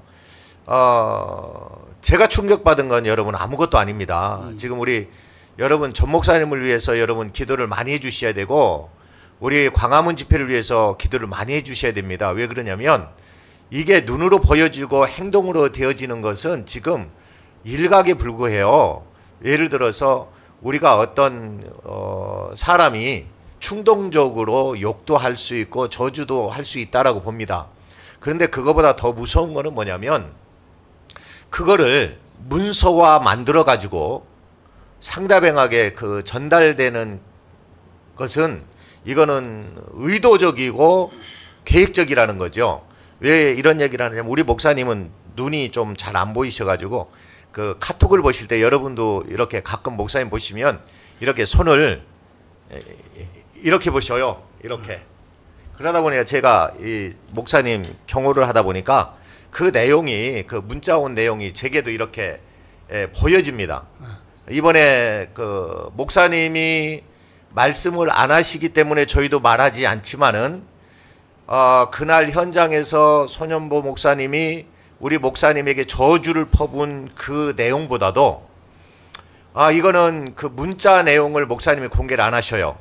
제가 충격받은 건 여러분 아무것도 아닙니다. 지금 우리 여러분 전 목사님을 위해서 여러분 기도를 많이 해주셔야 되고 우리 광화문 집회를 위해서 기도를 많이 해주셔야 됩니다. 왜 그러냐면 이게 눈으로 보여지고 행동으로 되어지는 것은 지금 일각에 불구해요. 예를 들어서 우리가 어떤 사람이 충동적으로 욕도 할 수 있고 저주도 할 수 있다라고 봅니다. 그런데 그거보다 더 무서운 거는 뭐냐면 그거를 문서화 만들어 가지고 상대방에게 그 전달되는 것은 이거는 의도적이고 계획적이라는 거죠. 왜 이런 얘기를 하냐면 우리 목사님은 눈이 좀 잘 안 보이셔 가지고 그 카톡을 보실 때 여러분도 이렇게 가끔 목사님 보시면 이렇게 손을 이렇게 보셔요. 이렇게. 그러다 보니까 제가 이 목사님 경호를 하다 보니까 그 내용이, 그 문자 온 내용이 제게도 이렇게 보여집니다. 이번에 그 목사님이 말씀을 안 하시기 때문에 저희도 말하지 않지만은 그날 현장에서 손현보 목사님이 우리 목사님에게 저주를 퍼부은 그 내용보다도 이거는 그 문자 내용을 목사님이 공개를 안 하셔요.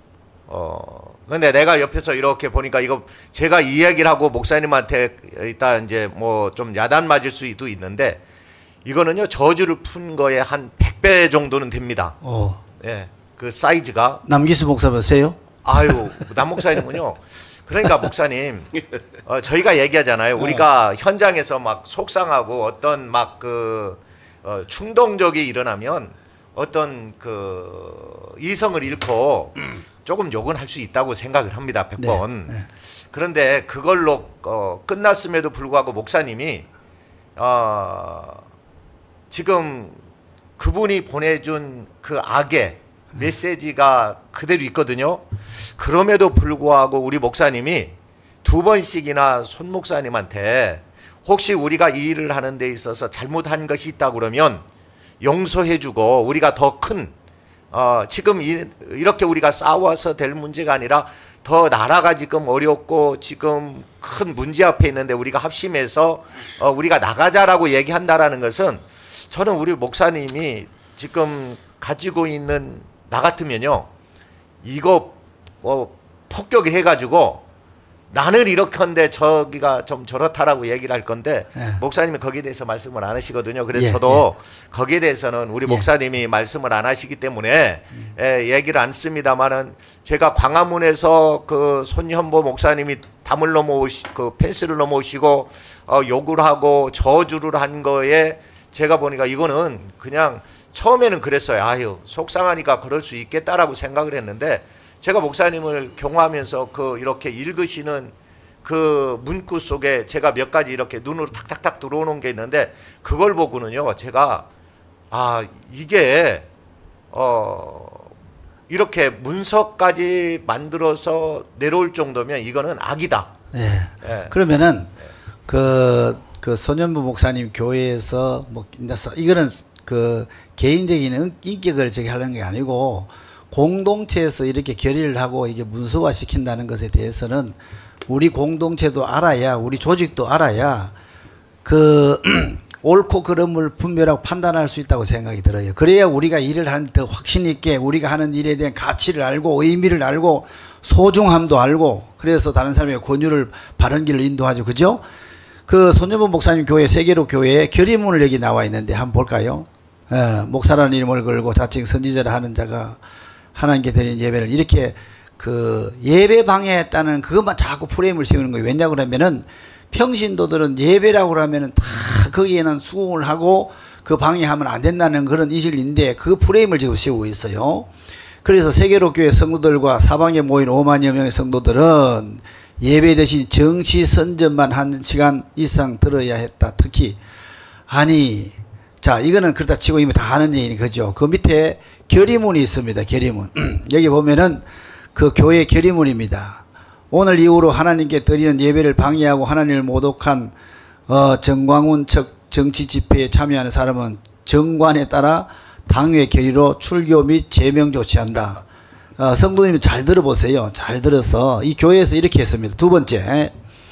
근데 내가 옆에서 이렇게 보니까 이거 제가 이야기를 하고 목사님한테 일단 이제 뭐 좀 야단 맞을 수도 있는데 이거는요 저주를 푼 거에 한 100배 정도는 됩니다. 예, 그 사이즈가. 남기수 목사 보세요. 아유, 남 목사님은요. 그러니까 목사님, 저희가 얘기하잖아요. 우리가 현장에서 막 속상하고 어떤 막 그 충동적이 일어나면 어떤 그 이성을 잃고 조금 욕은 할 수 있다고 생각을 합니다. 100번. 네, 네. 그런데 그걸로 끝났음에도 불구하고 목사님이 지금 그분이 보내준 그 악의 메시지가 그대로 있거든요. 그럼에도 불구하고 우리 목사님이 2번씩이나 손 목사님한테 혹시 우리가 이 일을 하는 데 있어서 잘못한 것이 있다 그러면 용서해주고 우리가 더 큰 지금 이렇게 우리가 싸워서 될 문제가 아니라 더 나라가 지금 어렵고 지금 큰 문제 앞에 있는데 우리가 합심해서 우리가 나가자라고 얘기한다라는 것은 저는 우리 목사님이 지금 가지고 있는 나 같으면요 이거 폭격해 해가지고 나는 이렇게 한데 저기가 좀 저렇다라고 얘기를 할 건데 목사님이 거기에 대해서 말씀을 안 하시거든요. 그래서 저도 거기에 대해서는 우리 목사님이 말씀을 안 하시기 때문에 얘기를 안 씁니다만은 제가 광화문에서 그 손현보 목사님이 담을 그 펜스를 넘어오시고 욕을 하고 저주를 한 거에 제가 보니까 이거는 그냥 처음에는 그랬어요. 아유 속상하니까 그럴 수 있겠다라고 생각을 했는데 제가 목사님을 경호하면서 그 이렇게 읽으시는 그 문구 속에 제가 몇 가지 이렇게 눈으로 탁탁탁 들어오는 게 있는데 그걸 보고는요 제가 이게 이렇게 문서까지 만들어서 내려올 정도면 이거는 악이다. 네. 네. 그러면은 그 손현보 목사님 교회에서 뭐 이거는 그 개인적인 인격을 저기 하는 게 아니고 공동체에서 이렇게 결의를 하고 이게 문서화 시킨다는 것에 대해서는 우리 공동체도 알아야 우리 조직도 알아야 그 옳고 그름을 분별하고 판단할 수 있다고 생각이 들어요. 그래야 우리가 일을 하는 더 확신 있게 우리가 하는 일에 대한 가치를 알고 의미를 알고 소중함도 알고 그래서 다른 사람의 권유를 바른 길을 인도하죠. 그죠? 그 손현보 목사님 교회 세계로 교회에 결의문을 여기 나와 있는데 한번 볼까요? 목사라는 이름을 걸고 자칭 선지자를 하는 자가 하나님께 드리는 예배를 이렇게 그 예배 방해했다는 그것만 자꾸 프레임을 세우는 거예요. 왜냐고 그러면은 평신도들은 예배라고 하면은 다 거기에는 수긍을 하고 그 방해하면 안 된다는 그런 이실인데 그 프레임을 지금 세우고 있어요. 그래서 세계로 교회 성도들과 사방에 모인 5만여 명의 성도들은 예배 대신 정치 선전만 1시간 이상 들어야 했다. 특히 아니 자 이거는 그렇다 치고 이미 다 하는 얘기니 그죠. 그 밑에 결의문이 있습니다. 결의문. 여기 보면은 그 교회 결의문입니다. 오늘 이후로 하나님께 드리는 예배를 방해하고 하나님을 모독한 정광훈 척 정치 집회에 참여하는 사람은 정관에 따라 당회 결의로 출교 및 제명 조치한다. 성도님이 잘 들어보세요. 잘 들어서 이 교회에서 이렇게 했습니다. 두 번째,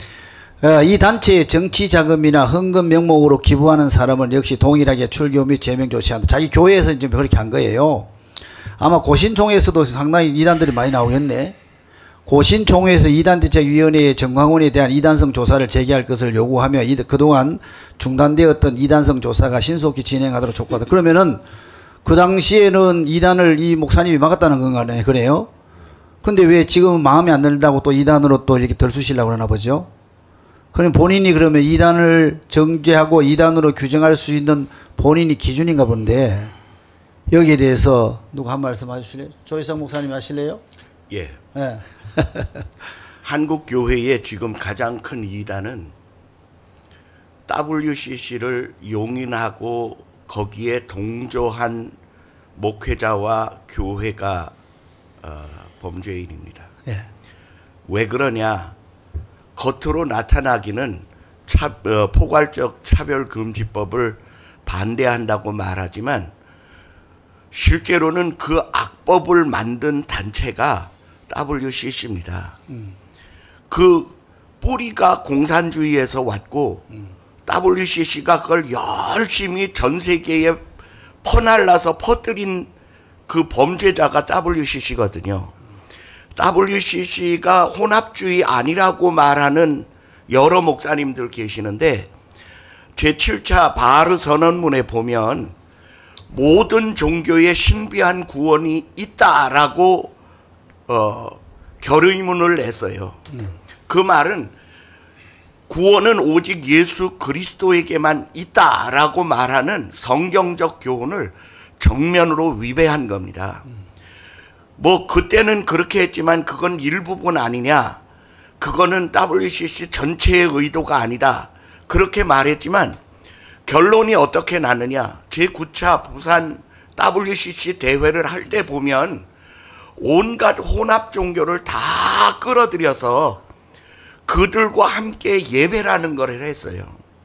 이 단체의 정치 자금이나 헌금 명목으로 기부하는 사람은 역시 동일하게 출교 및 제명 조치한다. 자기 교회에서 지금 그렇게 한 거예요. 아마 고신총회에서도 상당히 이단들이 많이 나오겠네. 고신총회에서 이단대책위원회의 정광훈에 대한 이단성 조사를 재개할 것을 요구하며 그동안 중단되었던 이단성 조사가 신속히 진행하도록 촉구하다. 그러면은 그 당시에는 이단을 이 목사님이 막았다는 건가요? 그래요? 근데 왜 지금은 마음에 안 든다고 또 이단으로 또 이렇게 덜쑤시려고 그러나 보죠? 그럼 본인이 그러면 이단을 정죄하고 이단으로 규정할 수 있는 본인이 기준인가 본데 여기에 대해서 누구 한 말씀 하실래요? 조희상 목사님 하실래요? 예. 네. 한국 교회의 지금 가장 큰 이단은 WCC를 용인하고 거기에 동조한 목회자와 교회가 범죄인입니다. 예. 왜 그러냐? 겉으로 나타나기는 포괄적 차별금지법을 반대한다고 말하지만 실제로는 그 악법을 만든 단체가 WCC입니다. 그 뿌리가 공산주의에서 왔고 WCC가 그걸 열심히 전 세계에 퍼날라서 퍼뜨린 그 범죄자가 WCC거든요. WCC가 혼합주의 아니라고 말하는 여러 목사님들 계시는데 제7차 바하르 선언문에 보면 모든 종교에 신비한 구원이 있다라고 결의문을 냈어요. 그 말은 구원은 오직 예수 그리스도에게만 있다라고 말하는 성경적 교훈을 정면으로 위배한 겁니다. 뭐 그때는 그렇게 했지만 그건 일부분 아니냐, 그거는 WCC 전체의 의도가 아니다, 그렇게 말했지만 결론이 어떻게 나느냐. 제9차 부산 WCC 대회를 할 때 보면 온갖 혼합 종교를 다 끌어들여서 그들과 함께 예배라는 걸 했어요.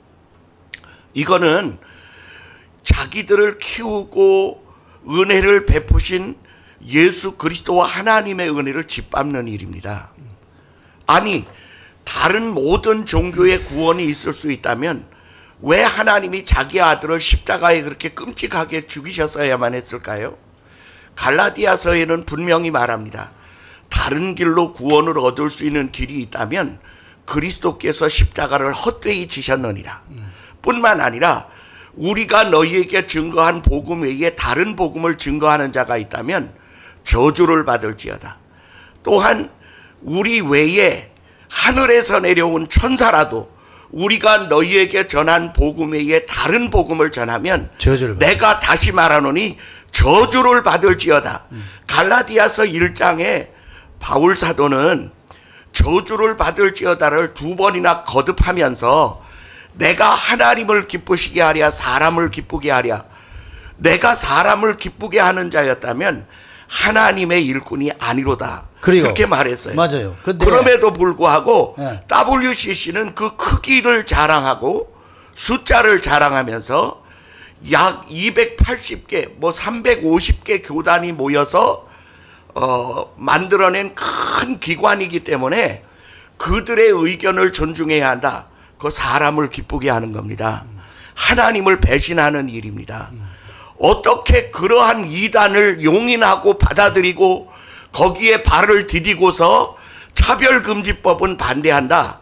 이거는 자기들을 키우고 은혜를 베푸신 예수 그리스도와 하나님의 은혜를 짓밟는 일입니다. 아니, 다른 모든 종교의 구원이 있을 수 있다면 왜 하나님이 자기 아들을 십자가에 그렇게 끔찍하게 죽이셨어야만 했을까요? 갈라디아서에는 분명히 말합니다. 다른 길로 구원을 얻을 수 있는 길이 있다면 그리스도께서 십자가를 헛되이 지셨느니라. 뿐만 아니라 우리가 너희에게 증거한 복음 외에 다른 복음을 증거하는 자가 있다면 저주를 받을지어다. 또한 우리 외에 하늘에서 내려온 천사라도 우리가 너희에게 전한 복음 외에 다른 복음을 전하면 내가 다시 말하노니 저주를 받을지어다. 갈라디아서 1장에 바울 사도는 저주를 받을지어다를 2번이나 거듭하면서 내가 하나님을 기쁘시게 하랴 사람을 기쁘게 하랴, 내가 사람을 기쁘게 하는 자였다면 하나님의 일꾼이 아니로다, 그렇게 말했어요. 맞아요. 그럼에도 불구하고 WCC는 그 크기를 자랑하고 숫자를 자랑하면서 약 280개, 뭐 350개 교단이 모여서 만들어낸 큰 기관이기 때문에 그들의 의견을 존중해야 한다. 그 사람을 기쁘게 하는 겁니다. 하나님을 배신하는 일입니다. 어떻게 그러한 이단을 용인하고 받아들이고 거기에 발을 디디고서 차별금지법은 반대한다.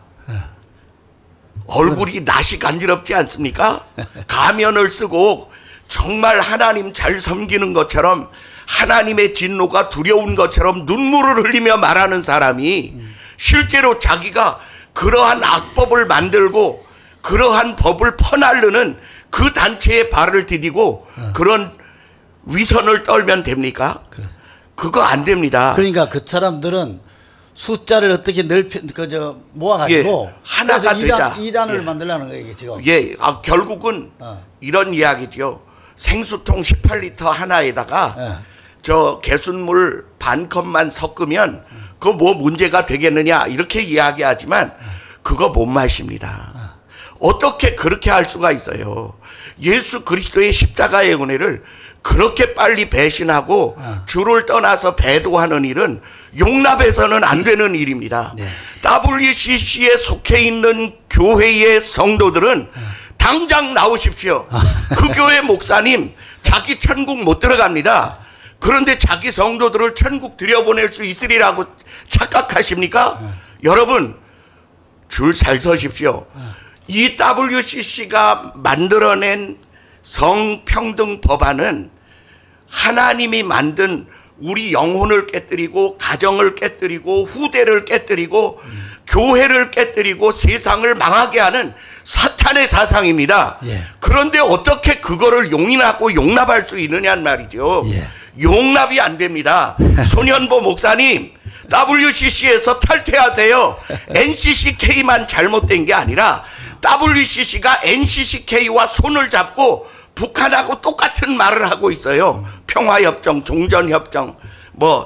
얼굴이 낯이 간지럽지 않습니까? 가면을 쓰고 정말 하나님 잘 섬기는 것처럼 하나님의 진노가 두려운 것처럼 눈물을 흘리며 말하는 사람이 실제로 자기가 그러한 악법을 만들고 그러한 법을 퍼날르는 그 단체에 발을 디디고 그런 위선을 떨면 됩니까? 그거 안 됩니다. 그러니까 그 사람들은 숫자를 어떻게 모아가지고 하나가 되자. 이단을 만들라는 거예요, 지금. 결국은 이런 이야기죠. 생수통 18리터 하나에다가 저 개순물 반컵만 섞으면 그거 뭐 문제가 되겠느냐 이렇게 이야기하지만 그거 못 마십니다. 어떻게 그렇게 할 수가 있어요? 예수 그리스도의 십자가의 은혜를 그렇게 빨리 배신하고 주를 떠나서 배도하는 일은 용납해서는 안 되는 일입니다. WCC에 속해 있는 교회의 성도들은 당장 나오십시오. 그 교회 목사님 자기 천국 못 들어갑니다. 그런데 자기 성도들을 천국 들여보낼 수 있으리라고 착각하십니까? 여러분 줄 잘 서십시오. 이 WCC가 만들어낸 성평등 법안은 하나님이 만든 우리 영혼을 깨뜨리고 가정을 깨뜨리고 후대를 깨뜨리고 교회를 깨뜨리고 세상을 망하게 하는 사탄의 사상입니다. 그런데 어떻게 그거를 용인하고 용납할 수 있느냐는 말이죠. 용납이 안 됩니다. 손현보 목사님 WCC에서 탈퇴하세요. NCCK만 잘못된 게 아니라 WCC가 NCCK와 손을 잡고 북한하고 똑같은 말을 하고 있어요. 평화협정, 종전협정, 뭐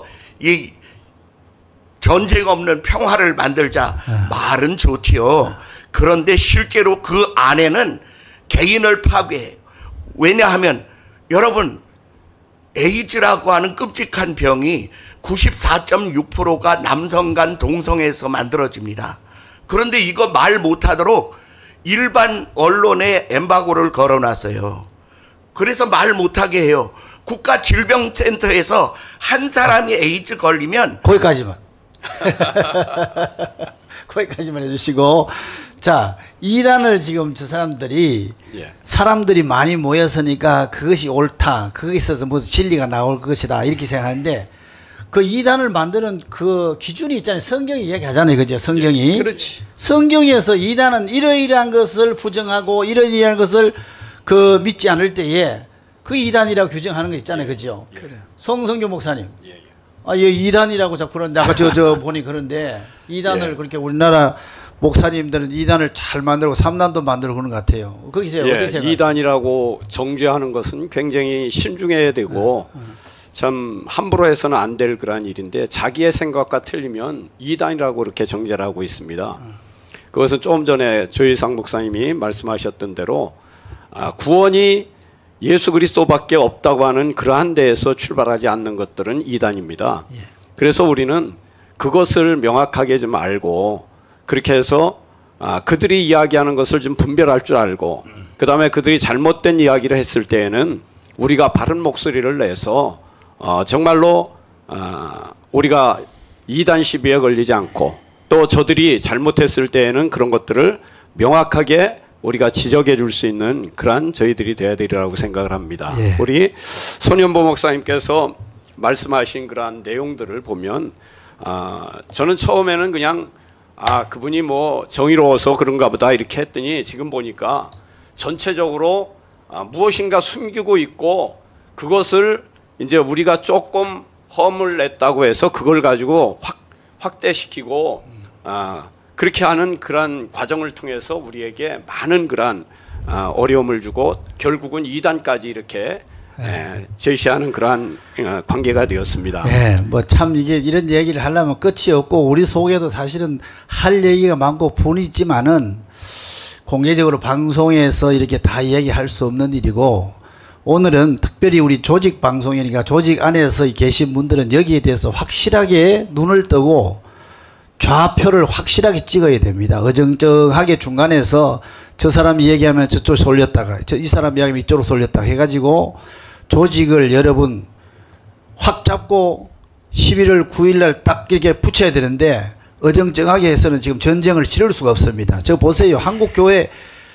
이 전쟁 없는 평화를 만들자. 말은 좋지요. 그런데 실제로 그 안에는 개인을 파괴해. 왜냐하면 여러분 에이즈라고 하는 끔찍한 병이 94.6%가 남성 간 동성에서 만들어집니다. 그런데 이거 말 못하도록 일반 언론에 엠바고를 걸어놨어요. 그래서 말 못하게 해요. 국가질병센터에서 한 사람이 에이즈 걸리면 거기까지만. 거기까지만 해주시고, 자, 이단을 지금 저 사람들이 사람들이 많이 모였으니까 그것이 옳다, 그거에 있어서 무슨 진리가 나올 것이다 이렇게 생각하는데, 그 이단을 만드는 그 기준이 있잖아요. 성경이 이야기하잖아요, 그죠? 성경이. 그렇지. 성경에서 이단은 이러이러한 것을 부정하고 이러이러한 것을 그 믿지 않을 때에 그 이단이라고 규정하는 거 있잖아요, 그죠? 그래. 송성교 목사님. 아, 이 이단이라고 자꾸 그러는데, 아까 저 보니 그런데, 이단을 그렇게 우리나라 목사님들은 이단을 잘 만들고 3단도 만들고 그런 것 같아요. 거기서 어떻게 생각하세요? 이단이라고 정죄하는 것은 굉장히 신중해야 되고, 참 함부로 해서는 안 될 그런 일인데, 자기의 생각과 틀리면 이단이라고 그렇게 정죄를 하고 있습니다. 그것은 조금 전에 조희상 목사님이 말씀하셨던 대로 구원이 예수 그리스도밖에 없다고 하는 그러한 데에서 출발하지 않는 것들은 이단입니다. 그래서 우리는 그것을 명확하게 좀 알고, 그렇게 해서 그들이 이야기하는 것을 좀 분별할 줄 알고, 그 다음에 그들이 잘못된 이야기를 했을 때에는 우리가 바른 목소리를 내서 정말로 우리가 이단 시비에 걸리지 않고, 또 저들이 잘못했을 때에는 그런 것들을 명확하게 우리가 지적해 줄 수 있는 그러한 저희들이 돼야 되리라고 생각을 합니다. 우리 손현보 목사님께서 말씀하신 그러한 내용들을 보면 저는 처음에는 그냥 그분이 뭐 정의로워서 그런가 보다 이렇게 했더니, 지금 보니까 전체적으로 무엇인가 숨기고 있고, 그것을 이제 우리가 조금 험을 냈다고 해서 그걸 가지고 확대시키고 그렇게 하는 그러한 과정을 통해서 우리에게 많은 그러한 어려움을 주고, 결국은 이단까지 이렇게 제시하는 그러한 관계가 되었습니다. 네, 뭐 참 이게 이런 얘기를 하려면 끝이 없고, 우리 속에도 사실은 할 얘기가 많고 분이 있지만은 공개적으로 방송에서 이렇게 다 얘기할 수 없는 일이고, 오늘은 특별히 우리 조직 방송이니까 조직 안에서 계신 분들은 여기에 대해서 확실하게 눈을 뜨고 좌표를 확실하게 찍어야 됩니다. 어정쩡하게 중간에서 저 사람이 얘기하면 저쪽 돌렸다가, 이 사람이 이야기하면 이쪽으로 돌렸다가 해가지고 조직을 여러분 확 잡고 11월 9일날 딱 이렇게 붙여야 되는데, 어정쩡하게 해서는 지금 전쟁을 치를 수가 없습니다. 저 보세요. 한국교회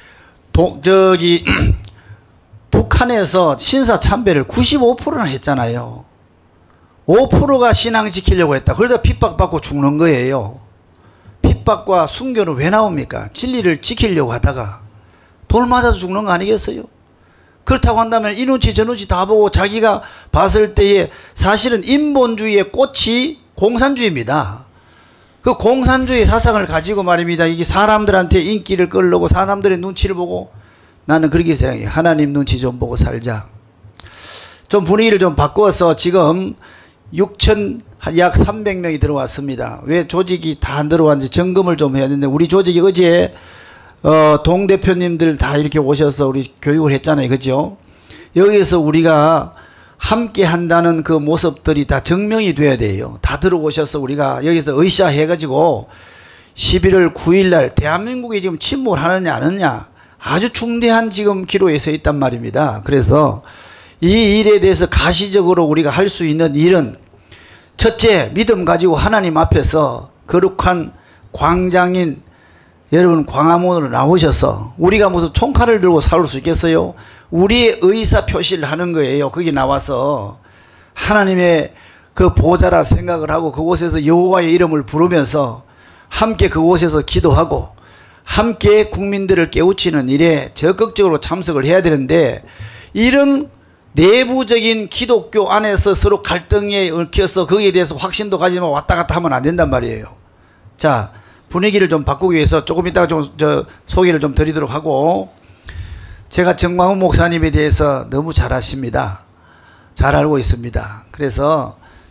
북한에서 신사 참배를 95%나 했잖아요. 5%가 신앙 지키려고 했다. 그러다 핍박받고 죽는 거예요. 핍박과 순교는 왜 나옵니까? 진리를 지키려고 하다가 돌 맞아서 죽는 거 아니겠어요? 그렇다고 한다면 이 눈치 저 눈치 다 보고 자기가 봤을 때에, 사실은 인본주의의 꽃이 공산주의입니다. 그 공산주의 사상을 가지고 말입니다. 이게 사람들한테 인기를 끌려고 사람들의 눈치를 보고, 나는 그렇게 생각해. 하나님 눈치 좀 보고 살자. 좀 분위기를 좀 바꿔서 지금 약 300명이 들어왔습니다. 왜 조직이 다 안 들어왔는지 점검을 좀 해야 되는데, 우리 조직이 어제 동 대표님들 다 이렇게 오셔서 우리 교육을 했잖아요, 그죠? 여기서 우리가 함께 한다는 그 모습들이 다 증명이 돼야 돼요. 다 들어오셔서 우리가 여기서 으쌰 해가지고 11월 9일날 대한민국이 지금 침몰 하느냐 안 하느냐 아주 중대한 지금 기로에 서 있단 말입니다. 그래서 이 일에 대해서 가시적으로 우리가 할 수 있는 일은, 첫째, 믿음 가지고 하나님 앞에서 거룩한 광장인 여러분 광화문으로 나오셔서, 우리가 무슨 총칼을 들고 싸울 수 있겠어요? 우리의 의사 표시를 하는 거예요. 거기 나와서 하나님의 그 보좌라 생각을 하고 그곳에서 여호와의 이름을 부르면서 함께 그곳에서 기도하고 함께 국민들을 깨우치는 일에 적극적으로 참석을 해야 되는데, 이런 내부적인 기독교 안에서 서로 갈등에 얽혀서 거기에 대해서 확신도 가지면 왔다 갔다 하면 안 된단 말이에요. 자, 분위기를 좀 바꾸기 위해서 조금 이따가 좀 소개를 좀 드리도록 하고, 제가 정광훈 목사님에 대해서 너무 잘 아십니다. 잘 알고 있습니다. 그래서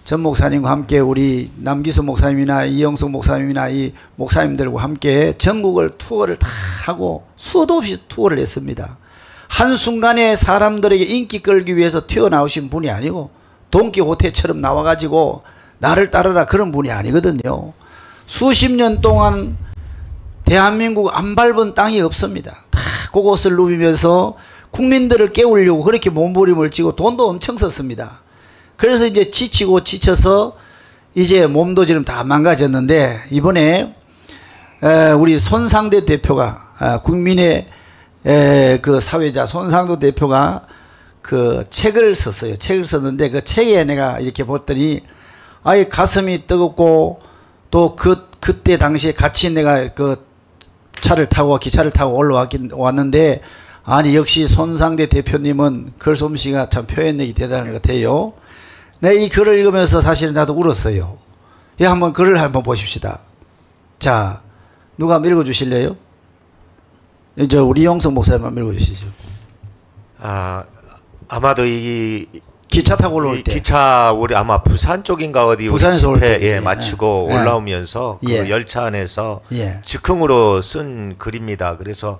전 목사님과 함께 우리 남기수 목사님이나 이영숙 목사님이나 이 목사님들과 함께 전국을 투어를 다 하고 수도 없이 투어를 했습니다. 한순간에 사람들에게 인기 끌기 위해서 튀어나오신 분이 아니고 돈키호테처럼 나와가지고 나를 따르라 그런 분이 아니거든요. 수십 년 동안 대한민국 안 밟은 땅이 없습니다. 다 그곳을 누비면서 국민들을 깨우려고 그렇게 몸부림을 치고 돈도 엄청 썼습니다. 그래서 이제 지치고 지쳐서 이제 몸도 지금 다 망가졌는데 이번에 우리 손상대 대표가 국민의 그 사회자 손상도 대표가 그 책을 썼어요. 책을 썼는데 그 책에 내가 이렇게 봤더니 아예 가슴이 뜨겁고 또 그때 당시에 같이 내가 그 기차를 타고 왔는데 아니 역시 손상대 대표님은 글솜씨가 참 표현력이 대단한 것 같아요. 네, 이 글을 읽으면서 사실 나도 울었어요. 예, 한번 글을 한번 보십시다. 자, 누가 한번 읽어주실래요? 우리 영석 목사님 한번 읽어주시죠. 아마도 이 기차 타고 올라올 때 기차 우리 아마 부산 쪽인가 어디 부산에서 우리 집회 마치고 올라오면서 그 예. 열차 안에서 예. 즉흥으로 쓴 글입니다. 그래서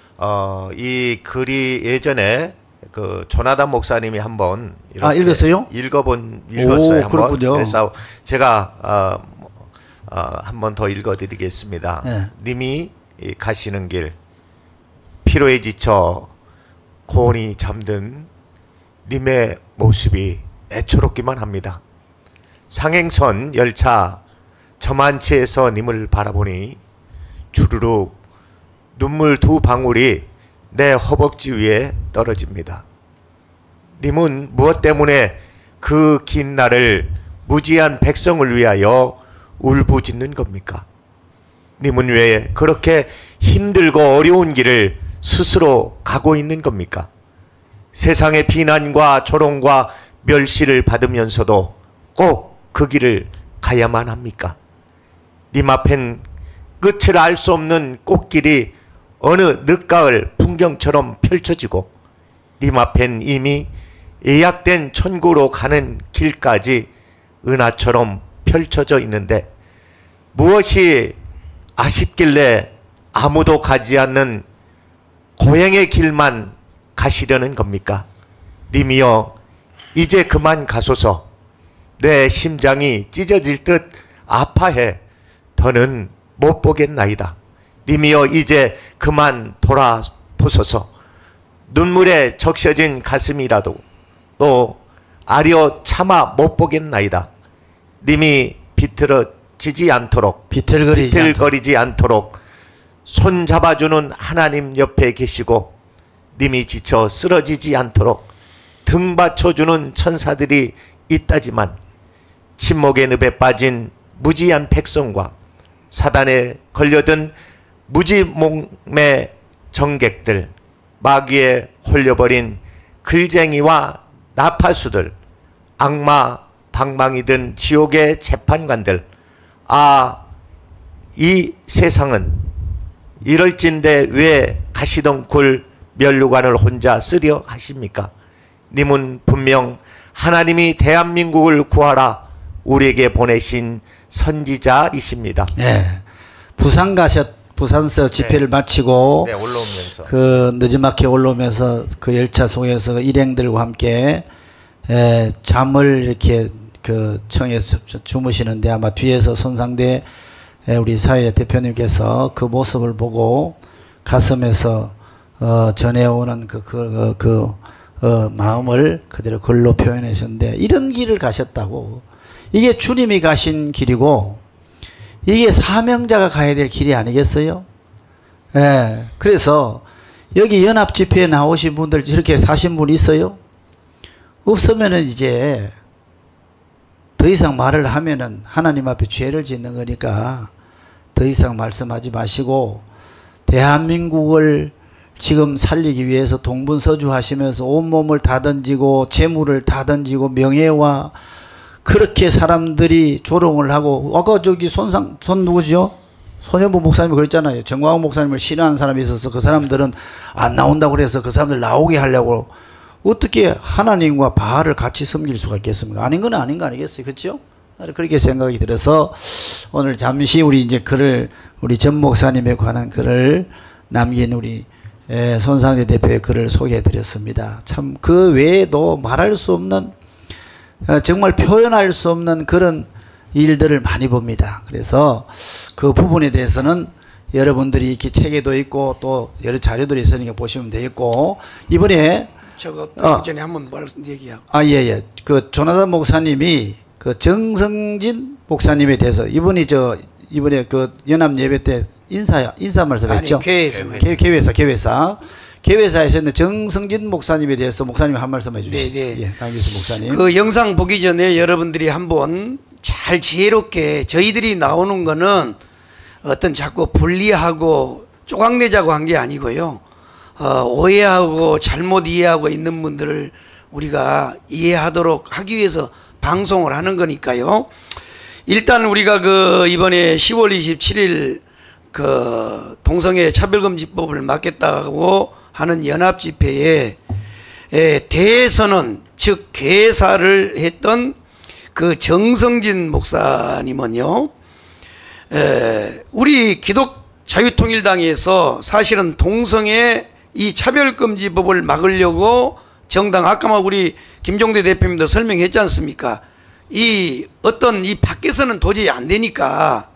이 글이 예전에 그 조나단 목사님이 한번 읽었어요? 읽었어요. 한번. 그렇군요. 그래서 제가 한번 더 읽어드리겠습니다. 예. 님이 가시는 길 피로에 지쳐 고온이 잠든 님의 모습이 애처롭기만 합니다. 상행선 열차 저만치에서 님을 바라보니 주르륵 눈물 두 방울이 내 허벅지 위에 떨어집니다. 님은 무엇 때문에 그 긴 날을 무지한 백성을 위하여 울부짖는 겁니까? 님은 왜 그렇게 힘들고 어려운 길을 스스로 가고 있는 겁니까? 세상의 비난과 조롱과 멸시를 받으면서도 꼭 그 길을 가야만 합니까? 님 앞엔 끝을 알 수 없는 꽃길이 어느 늦가을 풍경처럼 펼쳐지고 님 앞엔 이미 예약된 천국으로 가는 길까지 은하처럼 펼쳐져 있는데 무엇이 아쉽길래 아무도 가지 않는 고행의 길만 가시려는 겁니까? 님이여 이제 그만 가소서. 내 심장이 찢어질 듯 아파해 더는 못 보겠나이다. 님이여 이제 그만 돌아보소서. 눈물에 적셔진 가슴이라도 또 아려 참아 못 보겠나이다. 님이 비틀어지지 않도록 비틀거리지 않도록 손 잡아주는 하나님 옆에 계시고 님이 지쳐 쓰러지지 않도록 등 받쳐주는 천사들이 있다지만 침묵의 늪에 빠진 무지한 백성과 사단에 걸려든 무지몽매 정객들, 마귀에 홀려버린 글쟁이와 나파수들, 악마 방망이 든 지옥의 재판관들, 이 세상은 이럴진데 왜 가시던 굴 면류관을 혼자 쓰려 하십니까? 님은 분명 하나님이 대한민국을 구하라 우리에게 보내신 선지자이십니다. 네. 부산서 집회를 마치고 올라오면서 그 늦지막히 올라오면서 그 열차 속에서 일행들과 함께 잠을 이렇게 그 청해서 주무시는데 아마 뒤에서 손상대 우리 사회 대표님께서 그 모습을 보고 가슴에서 전해오는 마음을 그대로 글로 표현하셨는데 이런 길을 가셨다고. 이게 주님이 가신 길이고 이게 사명자가 가야 될 길이 아니겠어요? 예. 그래서 여기 연합 집회에 나오신 분들 이렇게 사신 분 있어요? 없으면은 이제 더 이상 말을 하면은 하나님 앞에 죄를 짓는 거니까 더 이상 말씀하지 마시고 대한민국을 지금 살리기 위해서 동분서주 하시면서 온몸을 다 던지고 재물을 다 던지고 명예와 그렇게 사람들이 조롱을 하고 아까 저기 손 누구죠? 손현보 목사님이 그랬잖아요. 정광훈 목사님을 싫어하는 사람이 있어서 그 사람들은 안 나온다고 그래서 그 사람들 나오게 하려고 어떻게 하나님과 바알을 같이 섬길 수가 있겠습니까? 아닌 건 아닌 거 아니겠어요? 그렇죠? 나는 그렇게 생각이 들어서 오늘 잠시 우리 이제 글을 우리 전 목사님에 관한 글을 남긴 우리 손상대 대표의 글을 소개해 드렸습니다. 참 그 외에도 말할 수 없는 정말 표현할 수 없는 그런 일들을 많이 봅니다. 그래서 그 부분에 대해서는 여러분들이 이렇게 책에도 있고 또 여러 자료들이 있으니까 보시면 되겠고, 이번에 저거 전에 한번 얘기하고. 예. 그 조나단 목사님이 그 정성진 목사님에 대해서 이번에 그 연합 예배 때 인사 말씀했죠. 개회사에서 있는 정성진 목사님에 대해서 목사님 한 말씀 해주시죠. 네. 예, 강기수 목사님. 그 영상 보기 전에 여러분들이 한번 잘 지혜롭게, 저희들이 나오는 거는 어떤 자꾸 분리하고 쪼강내자고 한 게 아니고요. 오해하고 잘못 이해하고 있는 분들을 우리가 이해하도록 하기 위해서 방송을 하는 거니까요. 일단 우리가 그 이번에 10월 27일 그 동성애 차별금지법을 막겠다고 하는 연합 집회에 대선언, 즉 개사를 했던 그 정성진 목사님은요, 우리 기독자유통일당에서 사실은 동성애 이 차별금지법을 막으려고 정당, 아까 막 우리 김종대 대표님도 설명했지 않습니까? 이 어떤 이 밖에서는 도저히 안 되니까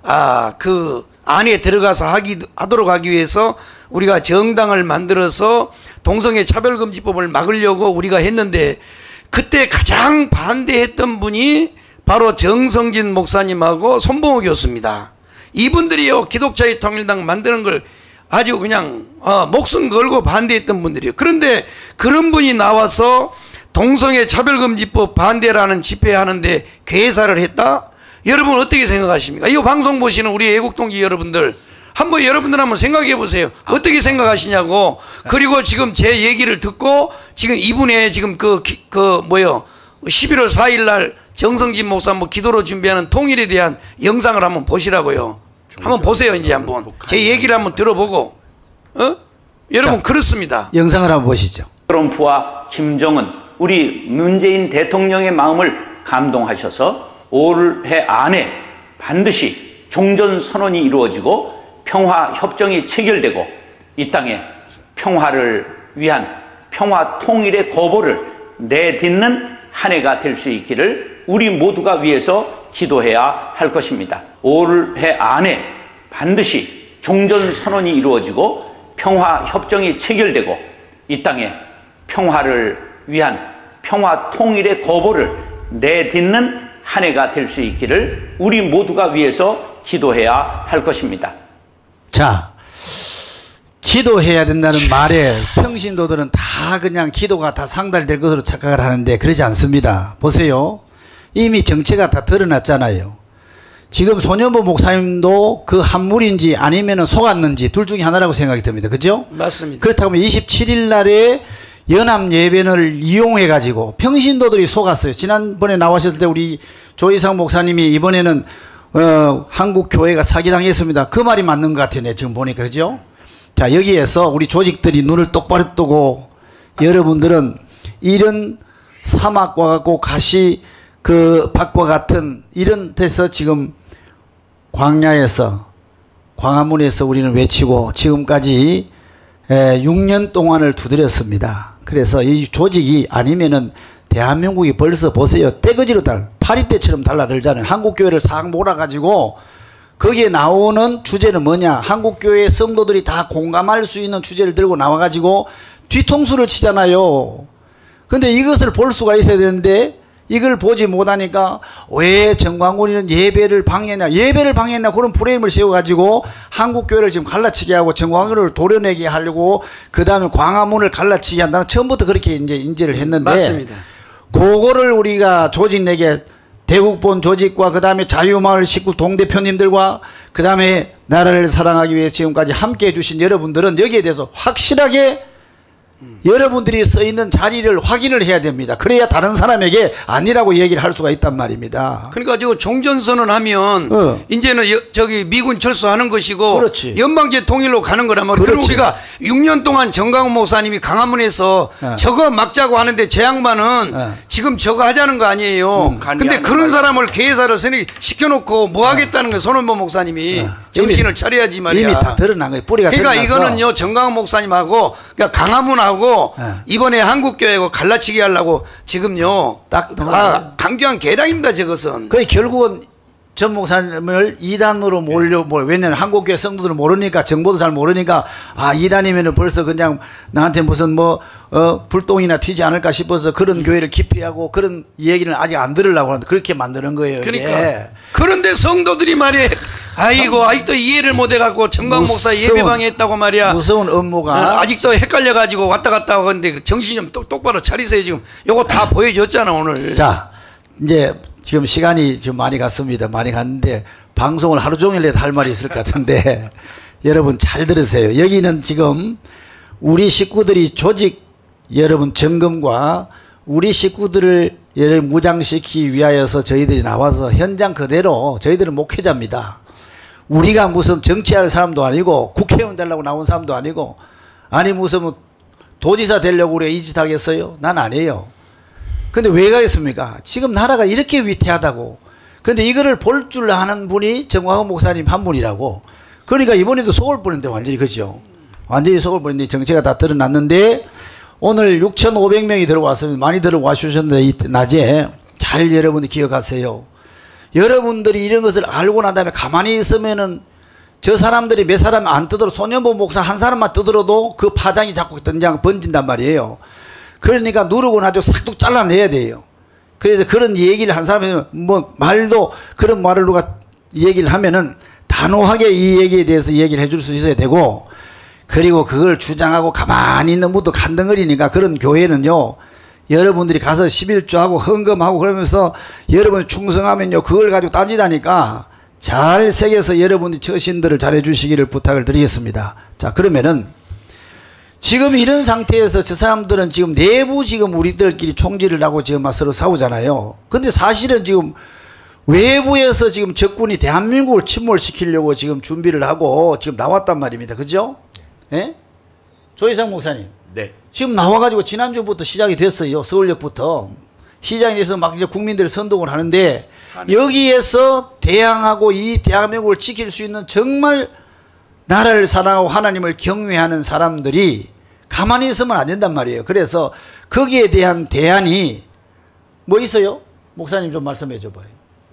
그 안에 들어가서 하도록 하기 위해서 우리가 정당을 만들어서 동성애 차별금지법을 막으려고 우리가 했는데, 그때 가장 반대했던 분이 바로 정성진 목사님하고 손봉호 교수입니다. 이분들이요, 기독자유통일당 만드는 걸 아주 그냥 목숨 걸고 반대했던 분들이요. 그런데 그런 분이 나와서 동성애 차별금지법 반대라는 집회하는데 괴사를 했다? 여러분 어떻게 생각하십니까? 이 방송 보시는 우리 애국동지 여러분들, 여러분들 한번 생각해 보세요. 어떻게 생각하시냐고. 그리고 지금 제 얘기를 듣고 지금 이분의 지금 11월 4일 날 정성진 목사 기도로 준비하는 통일에 대한 영상을 한번 보시라고요. 한번 보세요. 이제 한번 제 얘기를 한번 들어보고. 여러분, 그렇습니다. 영상을 한번 보시죠. 트럼프와 김정은, 우리 문재인 대통령의 마음을 감동하셔서 올해 안에 반드시 종전선언이 이루어지고 평화협정이 체결되고 이 땅에 평화를 위한 평화 통일의 거보를 내딛는 한 해가 될 수 있기를 우리 모두가 위해서 기도해야 할 것입니다. 올해 안에 반드시 종전선언이 이루어지고 평화협정이 체결되고 이 땅에 평화를 위한 평화 통일의 거보를 내딛는 한 해가 될 수 있기를 우리 모두가 위해서 기도해야 할 것입니다. 자, 기도해야 된다는 말에 평신도들은 다 그냥 기도가 다 상달될 것으로 착각을 하는데 그러지 않습니다. 보세요. 이미 정체가 다 드러났잖아요. 지금 손현보 목사님도 그 한물인지 아니면 속았는지 둘 중에 하나라고 생각이 듭니다. 그죠? 맞습니다. 그렇다면 27일 날에 연합 예배를 이용해 가지고 평신도들이 속았어요. 지난번에 나오셨을 때 우리 조이상 목사님이 이번에는 한국 교회가 사기당했습니다. 그 말이 맞는 것 같아요. 지금 보니까. 그죠? 자, 여기에서 우리 조직들이 눈을 똑바로 뜨고, 여러분들은 이런 사막과 같고 가시 그 밭과 같은 이런 데서 지금 광야에서 광화문에서 우리는 외치고 지금까지 6년 동안을 두드렸습니다. 그래서 이 조직이 아니면은 대한민국이 벌써 보세요. 떼거지로 파리떼처럼 달라들잖아요. 한국교회를 싹 몰아가지고 거기에 나오는 주제는 뭐냐. 한국교회 성도들이 다 공감할 수 있는 주제를 들고 나와가지고 뒤통수를 치잖아요. 근데 이것을 볼 수가 있어야 되는데 이걸 보지 못하니까 왜 정광훈이는 예배를 방해했냐. 예배를 방해했냐. 그런 프레임을 세워가지고 한국교회를 지금 갈라치게 하고 정광훈을 도려내게 하려고 그 다음에 광화문을 갈라치게 한다는 처음부터 그렇게 이제 인지를 했는데. 맞습니다. 그거를 우리가 조직 내게 대국본 조직과 그 다음에 자유마을 식구 동대표님들과 그 다음에 나라를 사랑하기 위해 지금까지 함께 해주신 여러분들은 여기에 대해서 확실하게 여러분들이 써 있는 자리를 확인을 해야 됩니다. 그래야 다른 사람에게 아니라고 얘기를 할 수가 있단 말입니다. 그러니까 저 종전선언 하면 이제는 저기 미군 철수하는 것이고 그렇지. 연방제 통일로 가는 거라면 그럼 우리가 6년 동안 정강훈 목사님이 강화문에서 저거 막자고 하는데 제 양반은 지금 저거 하자는 거 아니에요. 근데 그런 사람을 개사를 시켜놓고 뭐 하겠다는 거예요. 손원보 목사님이 정신을 차려야지 말이야. 이미 다 드러난 거예요. 뿌리가 그러니까 드러나서. 이거는요 정강훈 목사님하고 그러니까 강화문하고 이번에 한국교회하고 갈라치기 하려고 지금요 딱 강경한 계략입니다. 저것은. 그 결국은 전 목사님을 이단으로 왜냐면 한국교회 성도들은 모르니까 정보도 잘 모르니까 이단이면은 벌써 그냥 나한테 무슨 불똥이나 튀지 않을까 싶어서 그런 교회를 기피하고 그런 얘기는 아직 안 들으려고 하는데 그렇게 만드는 거예요. 그러니까 그런데 성도들이 말이야 아직도 이해를 못 해갖고 정강 목사 예배방에 있다고 말이야. 무서운 업무가 아직도 헷갈려가지고 왔다 갔다 하는데 정신 좀 똑바로 차리세요. 지금 요거 다 보여줬잖아 오늘. 자 이제 지금 시간이 좀 많이 갔습니다. 많이 갔는데 방송을 하루 종일 해도 할 말이 있을 것 같은데 여러분 잘 들으세요. 여기는 지금 우리 식구들이 조직 여러분 점검과 우리 식구들을 무장시키기 위하여서 저희들이 나와서 현장 그대로 저희들은 목회자입니다. 우리가 무슨 정치할 사람도 아니고 국회의원 되려고 나온 사람도 아니고 아니 무슨 도지사 되려고 우리가 이 짓 하겠어요? 난 아니에요. 근데 왜 가겠습니까? 지금 나라가 이렇게 위태하다고. 근데 이거를 볼 줄 아는 분이 정광훈 목사님 한 분이라고. 그러니까 이번에도 속을 뻔했는데 완전히 그죠? 완전히 속을 뻔했는데 정체가 다 드러났는데 오늘 6,500명이 들어왔으면 많이 들어와 주셨는데 이 낮에 잘 여러분이 기억하세요. 여러분들이 이런 것을 알고 난 다음에 가만히 있으면은 저 사람들이 몇 사람 안 뜨더라도 손연보 목사 한 사람만 뜨더라도 그 파장이 자꾸 번진단 말이에요. 그러니까 누르고 나도 싹둑 잘라내야 돼요. 그래서 그런 얘기를 한 사람이 말도 그런 말을 누가 얘기를 하면은 단호하게 이 얘기에 대해서 얘기를 해줄 수 있어야 되고 그리고 그걸 주장하고 가만히 있는 분도 간덩어리니까 그런 교회는요 여러분들이 가서 11조하고 헌금하고 그러면서 여러분이 충성하면요 그걸 가지고 따지다니까 잘 새겨서 여러분이 처신들을 잘해 주시기를 부탁을 드리겠습니다. 자 그러면은 지금 이런 상태에서 저 사람들은 지금 내부 지금 우리들끼리 총질을 하고 지금 막 서로 싸우잖아요. 근데 사실은 지금 외부에서 지금 적군이 대한민국을 침몰시키려고 지금 준비를 하고 지금 나왔단 말입니다. 그죠? 예? 조희상 목사님. 네. 지금 나와가지고 지난주부터 시작이 됐어요. 서울역부터. 시작이 돼서 막 이제 국민들이 선동을 하는데 여기에서 대항하고 이 대한민국을 지킬 수 있는 정말 나라를 사랑하고 하나님을 경외하는 사람들이 가만히 있으면 안 된단 말이에요. 그래서 거기에 대한 대안이 뭐 있어요? 목사님 좀 말씀해 줘봐요.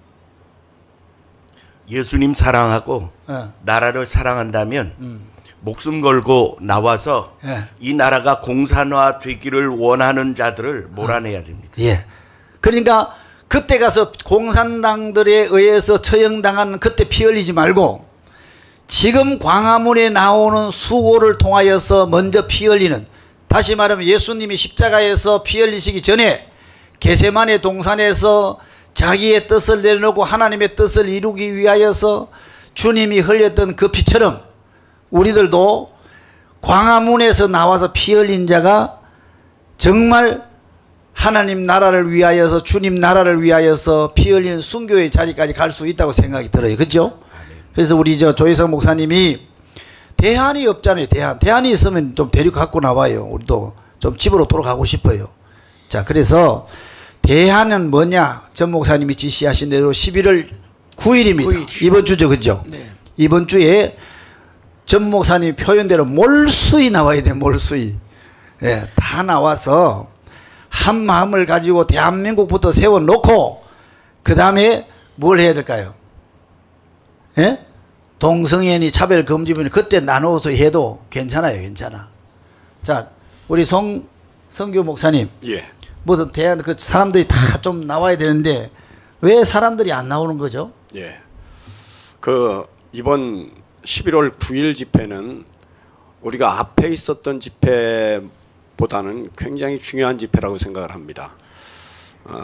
예수님 사랑하고 나라를 사랑한다면 목숨 걸고 나와서 이 나라가 공산화 되기를 원하는 자들을 몰아내야 됩니다. 예. 그러니까 그때 가서 공산당들에 의해서 처형당하는 그때 피 흘리지 말고 지금 광화문에 나오는 수고를 통하여서 먼저 피 흘리는 다시 말하면 예수님이 십자가에서 피 흘리시기 전에 겟세마네 동산에서 자기의 뜻을 내려놓고 하나님의 뜻을 이루기 위하여서 주님이 흘렸던 그 피처럼 우리들도 광화문에서 나와서 피 흘린 자가 정말 하나님 나라를 위하여서 주님 나라를 위하여서 피 흘린 순교의 자리까지 갈 수 있다고 생각이 들어요. 그렇죠? 그래서 우리 조희성 목사님이 대안이 없잖아요. 대안이 있으면 좀 데리고 갖고 나와요. 우리도 좀 집으로 돌아가고 싶어요. 자, 그래서 대안은 뭐냐? 전 목사님이 지시하신 대로 11월 9일입니다. 이번 주죠, 그죠? 네. 이번 주에 전 목사님 표현대로 몰수이 나와야 돼, 몰수이. 예, 다 나와서 한 마음을 가지고 대한민국부터 세워놓고 그 다음에 뭘 해야 될까요? 예? 동성애니 차별금지문이 그때 나누어서 해도 괜찮아요. 괜찮아. 자, 우리 성규 목사님. 예. 무슨 대한 그 사람들이 다 좀 나와야 되는데 왜 사람들이 안 나오는 거죠? 예. 그 이번 11월 9일 집회는 우리가 앞에 있었던 집회보다는 굉장히 중요한 집회라고 생각을 합니다.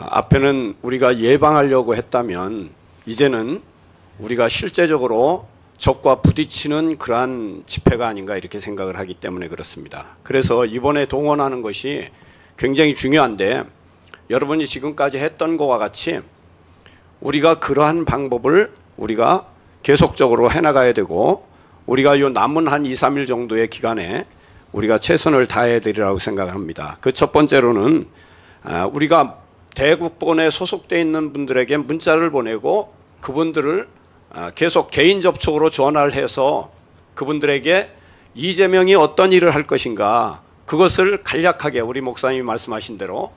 앞에는 우리가 예방하려고 했다면 이제는 우리가 실제적으로 적과 부딪히는 그러한 집회가 아닌가 이렇게 생각을 하기 때문에 그렇습니다. 그래서 이번에 동원하는 것이 굉장히 중요한데 여러분이 지금까지 했던 것과 같이 우리가 그러한 방법을 우리가 계속적으로 해나가야 되고 우리가 요 남은 한 2, 3일 정도의 기간에 우리가 최선을 다해야 되리라고 생각합니다. 그 첫 번째로는 우리가 대국본에 소속되어 있는 분들에게 문자를 보내고 그분들을 계속 개인 접촉으로 전화를 해서 그분들에게 이재명이 어떤 일을 할 것인가 그것을 간략하게 우리 목사님이 말씀하신 대로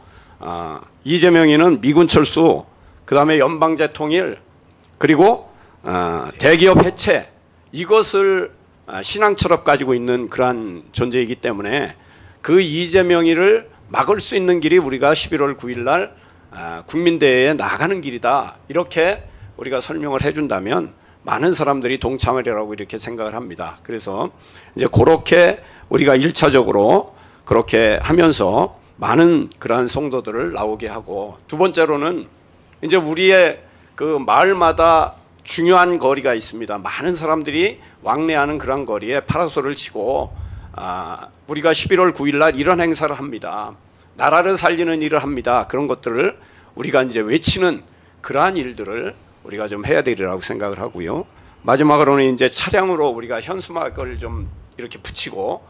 이재명이는 미군 철수, 그 다음에 연방제 통일, 그리고 대기업 해체, 이것을 신앙처럼 가지고 있는 그러한 존재이기 때문에 그 이재명이를 막을 수 있는 길이 우리가 11월 9일 날 국민대회에 나가는 길이다, 이렇게 우리가 설명을 해준다면 많은 사람들이 동참하리라고 이렇게 생각을 합니다. 그래서 이제 그렇게 우리가 1차적으로 그렇게 하면서 많은 그러한 성도들을 나오게 하고, 두 번째로는 이제 우리의 그 마을마다 중요한 거리가 있습니다. 많은 사람들이 왕래하는 그런 거리에 파라솔을 치고 우리가 11월 9일 날 이런 행사를 합니다. 나라를 살리는 일을 합니다. 그런 것들을 우리가 이제 외치는 그러한 일들을 우리가 좀 해야 되리라고 생각을 하고요. 마지막으로는 이제 차량으로 우리가 현수막을 좀 이렇게 붙이고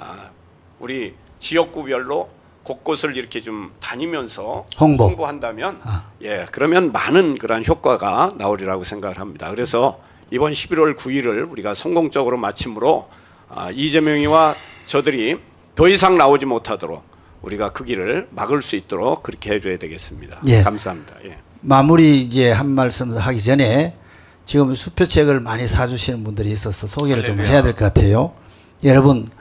우리 지역구별로 곳곳을 이렇게 좀 다니면서 홍보한다면 예, 그러면 많은 그런 효과가 나오리라고 생각을 합니다. 그래서 이번 11월 9일을 우리가 성공적으로 마침으로 이재명이와 저들이 더 이상 나오지 못하도록 우리가 그 길을 막을 수 있도록 그렇게 해줘야 되겠습니다. 예. 감사합니다. 예. 마무리 이제 한 말씀 하기 전에 지금 수표책을 많이 사주시는 분들이 있어서 소개를 좀 해야 될 것 같아요. 여러분,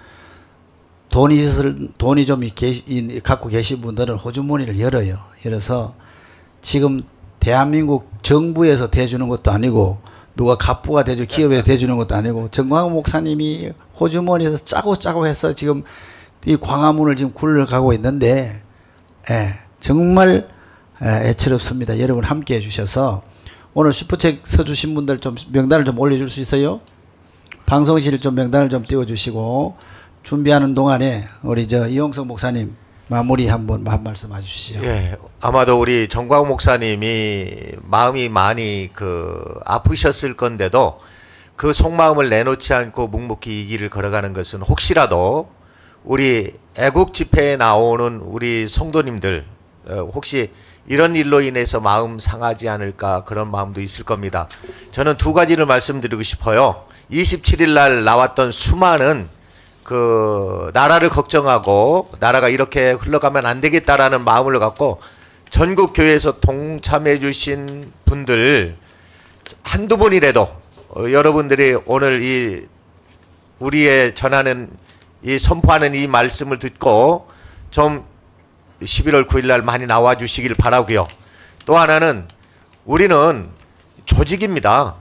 돈이 좀 갖고 계신 분들은 호주머니를 열어서 지금 대한민국 정부에서 대주는 것도 아니고 누가 갑부가 대주 기업에서 대주는 것도 아니고 정광훈 목사님이 호주머니에서 짜고 해서 지금 이 광화문을 지금 굴러가고 있는데 정말 애처롭습니다. 여러분 함께 해주셔서 오늘 슈퍼책 써주신 분들 좀 명단을 좀 올려줄 수 있어요? 방송실 좀 명단을 좀 띄워주시고 준비하는 동안에 우리 이용석 목사님 마무리 한 말씀 해주시죠. 예, 아마도 우리 정광훈 목사님이 마음이 많이 아프셨을 건데도 그 속마음을 내놓지 않고 묵묵히 이 길을 걸어가는 것은 혹시라도 우리 애국 집회에 나오는 우리 성도님들 혹시 이런 일로 인해서 마음 상하지 않을까 그런 마음도 있을 겁니다. 저는 두 가지를 말씀드리고 싶어요. 27일 날 나왔던 수많은 나라를 걱정하고 나라가 이렇게 흘러가면 안 되겠다라는 마음을 갖고 전국 교회에서 동참해 주신 분들 한두 분이라도 여러분들이 오늘 우리의 전하는 선포하는 이 말씀을 듣고 좀 11월 9일 날 많이 나와 주시길 바라고요. 또 하나는 우리는 조직입니다.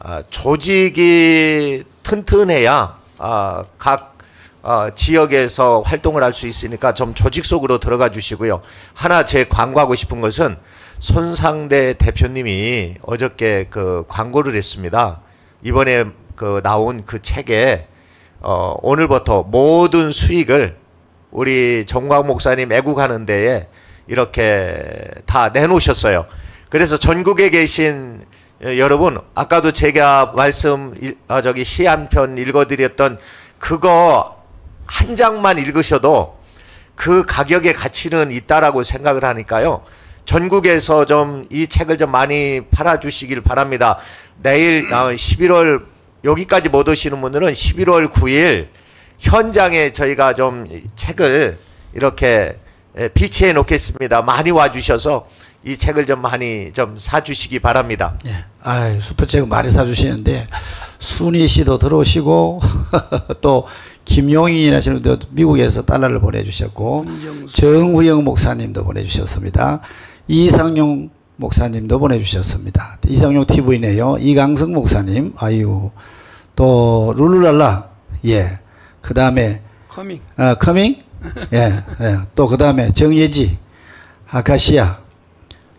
조직이 튼튼해야 각 지역에서 활동을 할 수 있으니까 좀 조직 속으로 들어가 주시고요. 하나 제 광고하고 싶은 것은 손상대 대표님이 어저께 광고를 했습니다. 이번에 나온 그 책에 오늘부터 모든 수익을 우리 정광훈 목사님 애국하는 데에 이렇게 다 내놓으셨어요. 그래서 전국에 계신 여러분, 아까도 제가 시 한 편 읽어드렸던 그거 한 장만 읽으셔도 그 가격의 가치는 있다라고 생각을 하니까요. 전국에서 좀 이 책을 좀 많이 팔아주시길 바랍니다. 내일 11월 여기까지 못 오시는 분들은 11월 9일 현장에 저희가 좀 책을 이렇게 비치해 놓겠습니다. 많이 와주셔서 이 책을 좀 많이 좀 사주시기 바랍니다. 예. 슈퍼책 많이 사주시는데 순희 씨도 들어오시고 또 김용인이나 지금도 미국에서 달러를 보내주셨고 정후영 목사님도 보내주셨습니다. 이상용 목사님도 보내주셨습니다. 이상용 TV네요. 이강성 목사님, 또 룰루랄라, 예. 그 다음에 커밍, 예. 또 그 다음에 정예지, 아카시아,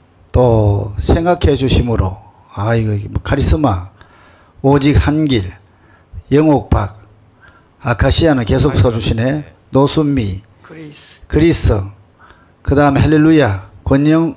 또 생각해 주심으로, 카리스마, 오직 한길, 영옥박, 아카시아는 계속 써주시네. 노순미, 그리스, 그 다음에 할렐루야, 권영,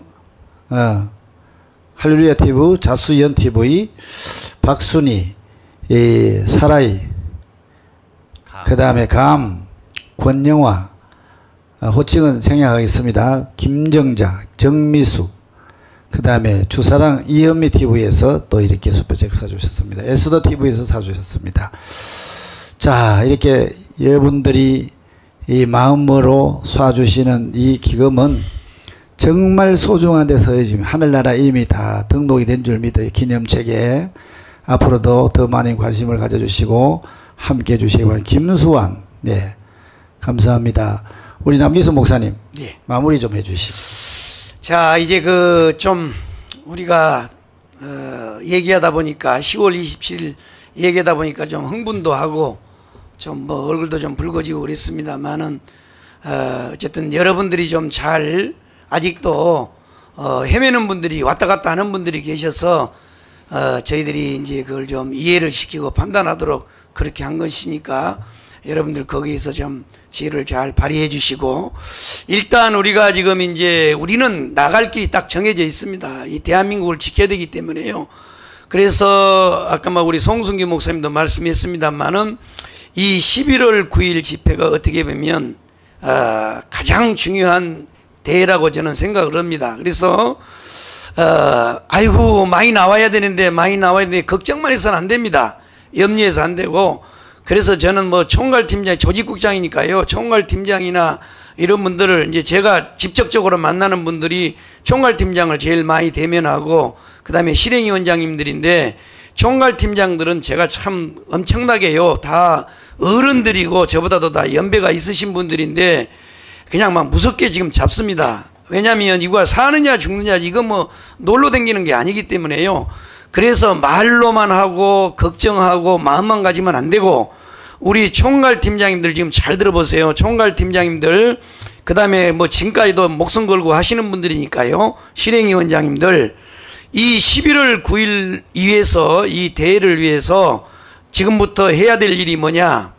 할렐루야 TV, 자수연 TV, 박순희, 사라이, 그 다음에 감, 권영화, 호칭은 생략하겠습니다. 김정자, 정미수, 그 다음에 주사랑 이현미 TV에서 또 이렇게 슈퍼챗 사주셨습니다. 에스더 TV에서 사주셨습니다. 자, 이렇게 여러분들이 이 마음으로 쏴주시는 이 기금은 정말 소중한 데서 지금 하늘나라 이름이 다 등록이 된 줄 믿어요. 기념책에. 앞으로도 더 많은 관심을 가져주시고 함께 해주시기 바랍니다. 김수환, 네, 감사합니다. 우리 남기수 목사님, 예. 마무리 좀 해주시죠. 자, 이제 좀 우리가 얘기하다 보니까 10월 27일 얘기하다 보니까 좀 흥분도 하고 좀 뭐 얼굴도 좀 붉어지고 그랬습니다만은 어쨌든 여러분들이 좀 잘 아직도 헤매는 분들이 왔다 갔다 하는 분들이 계셔서 저희들이 이제 그걸 좀 이해를 시키고 판단하도록 그렇게 한 것이니까 여러분들 거기에서 좀 지혜를 잘 발휘해 주시고, 일단 우리가 지금 이제 우리는 나갈 길이 딱 정해져 있습니다. 이 대한민국을 지켜야 되기 때문에요. 그래서 아까 막 우리 송승규 목사님도 말씀했습니다만은 이 11월 9일 집회가 어떻게 보면 가장 중요한 대회라고 저는 생각을 합니다. 그래서 아이고 많이 나와야 되는데 걱정만 해서는 안 됩니다. 염려해서 안 되고, 그래서 저는 뭐 총괄팀장, 조직국장이니까요. 총괄팀장이나 이런 분들을 이제 제가 직접적으로 만나는 분들이 총괄팀장을 제일 많이 대면하고, 그 다음에 실행위원장님들인데, 총괄팀장들은 제가 참 엄청나게요. 다 어른들이고 저보다도 다 연배가 있으신 분들인데 그냥 막 무섭게 지금 잡습니다. 왜냐하면 이거 사느냐 죽느냐 이거 뭐 놀러 다니는 게 아니기 때문에요. 그래서 말로만 하고 걱정하고 마음만 가지면 안 되고, 우리 총괄팀장님들 지금 잘 들어보세요. 총괄팀장님들, 그 다음에 뭐 지금까지도 목숨 걸고 하시는 분들이니까요. 실행위원장님들, 이 11월 9일 위해서, 이 대회를 위해서 지금부터 해야 될 일이 뭐냐,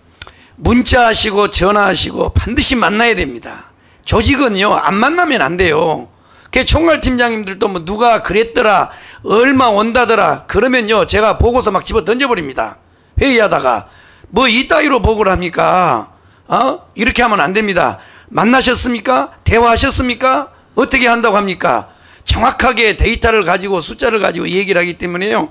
문자하시고 전화하시고 반드시 만나야 됩니다. 조직은요 안 만나면 안 돼요. 그 총괄팀장님들도 뭐 누가 그랬더라, 얼마 온다더라 그러면요 제가 보고서 막 집어 던져버립니다. 회의하다가 뭐 이따위로 보고를 합니까? 이렇게 하면 안 됩니다. 만나셨습니까? 대화하셨습니까? 어떻게 한다고 합니까? 정확하게 데이터를 가지고 숫자를 가지고 얘기를 하기 때문에요.